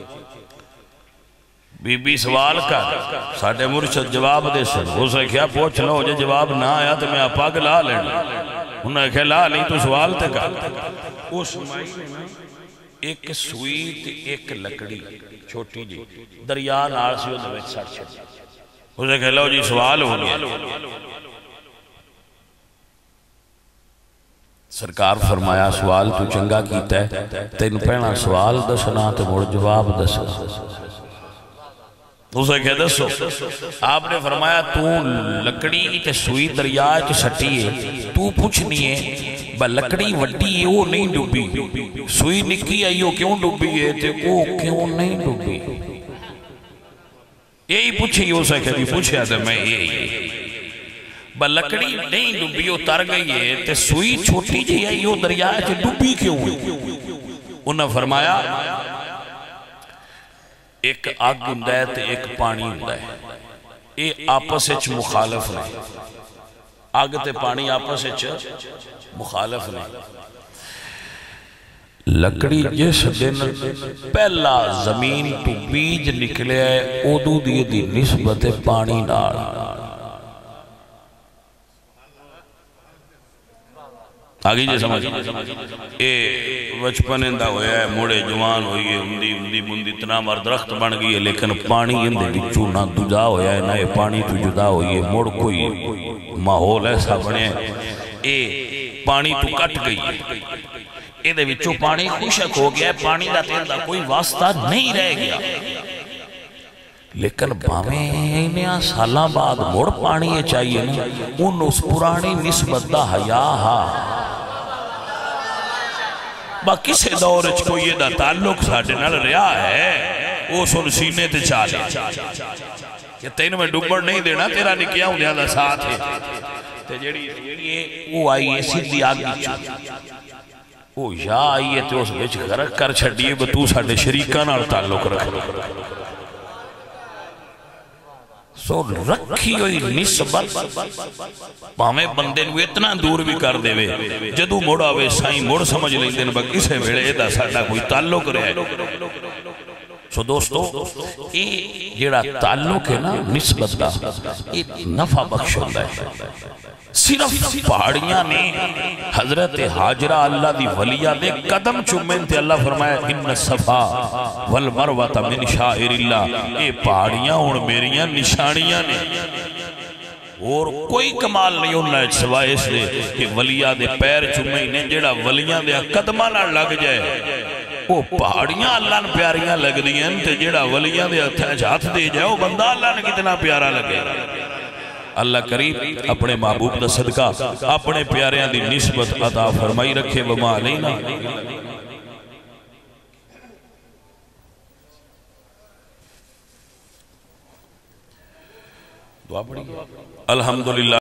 بی بی سوال کر ساڑھے مرشد جواب دے سن ہو سے کیا پوچھ لو جے جواب نہ آیا تو میں اپاک لا لینا انہوں نے کہا لا لی تو سوال تے کر اس مائی میں ایک سوئی تے ایک لکڑی چھوٹی جی دریا نار سے وہ دویت ساڑھ چھڑ اسے کہا لو جی سوال ہو گیا سرکار فرمایا سوال تو چنگا کیتا ہے تین پہنا سوال دسنا تو مڑ جواب دسنا اسے کہہ دسو آپ نے فرمایا تو لکڑی تے سوئی دریا تے سٹی ہے تو پوچھنی ہے با لکڑی وڈی ہے وہ نہیں ڈوبی سوئی نکی آئی ہو کیوں ڈوبی ہے تے وہ کیوں نہیں ڈوبی یہی پوچھی اسے کہہ دی پوچھے آتا میں یہی لکڑی نہیں ڈبی اتر گئی ہے تے سوئی چھوٹی جی ہے یہ دریا ہے ڈبی کیوں ہوئی؟ انہاں فرمایا ایک آگ ہوندا ہے تے ایک پانی ہوندا ہے، یہ آپس وچ مخالف نے، آگ تے پانی آپس وچ مخالف نے۔ لکڑی جس دن پہلا زمین تو بیج نکلے ہے اودو دی نسبت پانی نال، آگئی جی سمجھ اے بچپن اندہ ہویا ہے موڑے جوان ہوئی ہے اندی بندی اتنا مر درخت بن گئی ہے لیکن پانی اندے بچو نہ جدا ہویا ہے نہ یہ پانی تو جدا ہوئی ہے موڑ کوئی ماحول ایسا بنے اے پانی تو کٹ گئی ہے اے دے بچو پانی خوشک ہو گیا ہے پانی دا تیل دا کوئی واسطہ نہیں رہ گیا لیکن باویں انہاں سالاں بعد موڑ پانی چاہیے نا ان اس پرانی نسبت دا حیا ہا با کسے دور اچھ کوئی یہ دا تعلق ساڑھے نال رہا ہے وہ سن سینے تے چالے کہ تین میں ڈبڑ نہیں دینا تیرا نکیا ہوں دیادہ ساتھ ہے تے جیڑی وہ آئی ہے سیدھی آگی چاہیے وہ یا آئی ہے تے اس بچ غرق کر چھڑیے بتو ساڑھے شریکان اور تعلق رکھ سو رکھی ہوئی نسبت پاہمیں بندے نو اتنا دور بھی کر دے وے جدو موڑا وے سائیں موڑ سمجھ لیں دن باقی سے بھیڑے دا ساڑھا کوئی تعلق رہے سو دوستو یہ جیڑا تعلق ہے نا نسبت دا یہ نفع بخش ہوتا ہے صرف پہاڑیاں نے حضرت حاجرہ اللہ دی ولیہ دے قدم چمین تے اللہ فرمایا ان الصفا والمروہ من شائر اللہ اے پہاڑیاں اور میریاں نشانیاں نے اور کوئی کمال نہیں ہونا سوائے اس دے کہ ولیہ دے پیر چمین جیڑا ولیہ دے قدمہ نہ لگ جائے وہ پہاڑیاں اللہ نے پیاریاں لگ دیا تے جیڑا ولیہ دے ہاتھ دے جائے وہ بندہ اللہ نے کتنا پیارا لگے اللہ کریم اپنے محبوب دا صدقہ اپنے پیاریاں دی نسبت عطا فرمائی رکھے وما علینا دعا پڑی الحمدللہ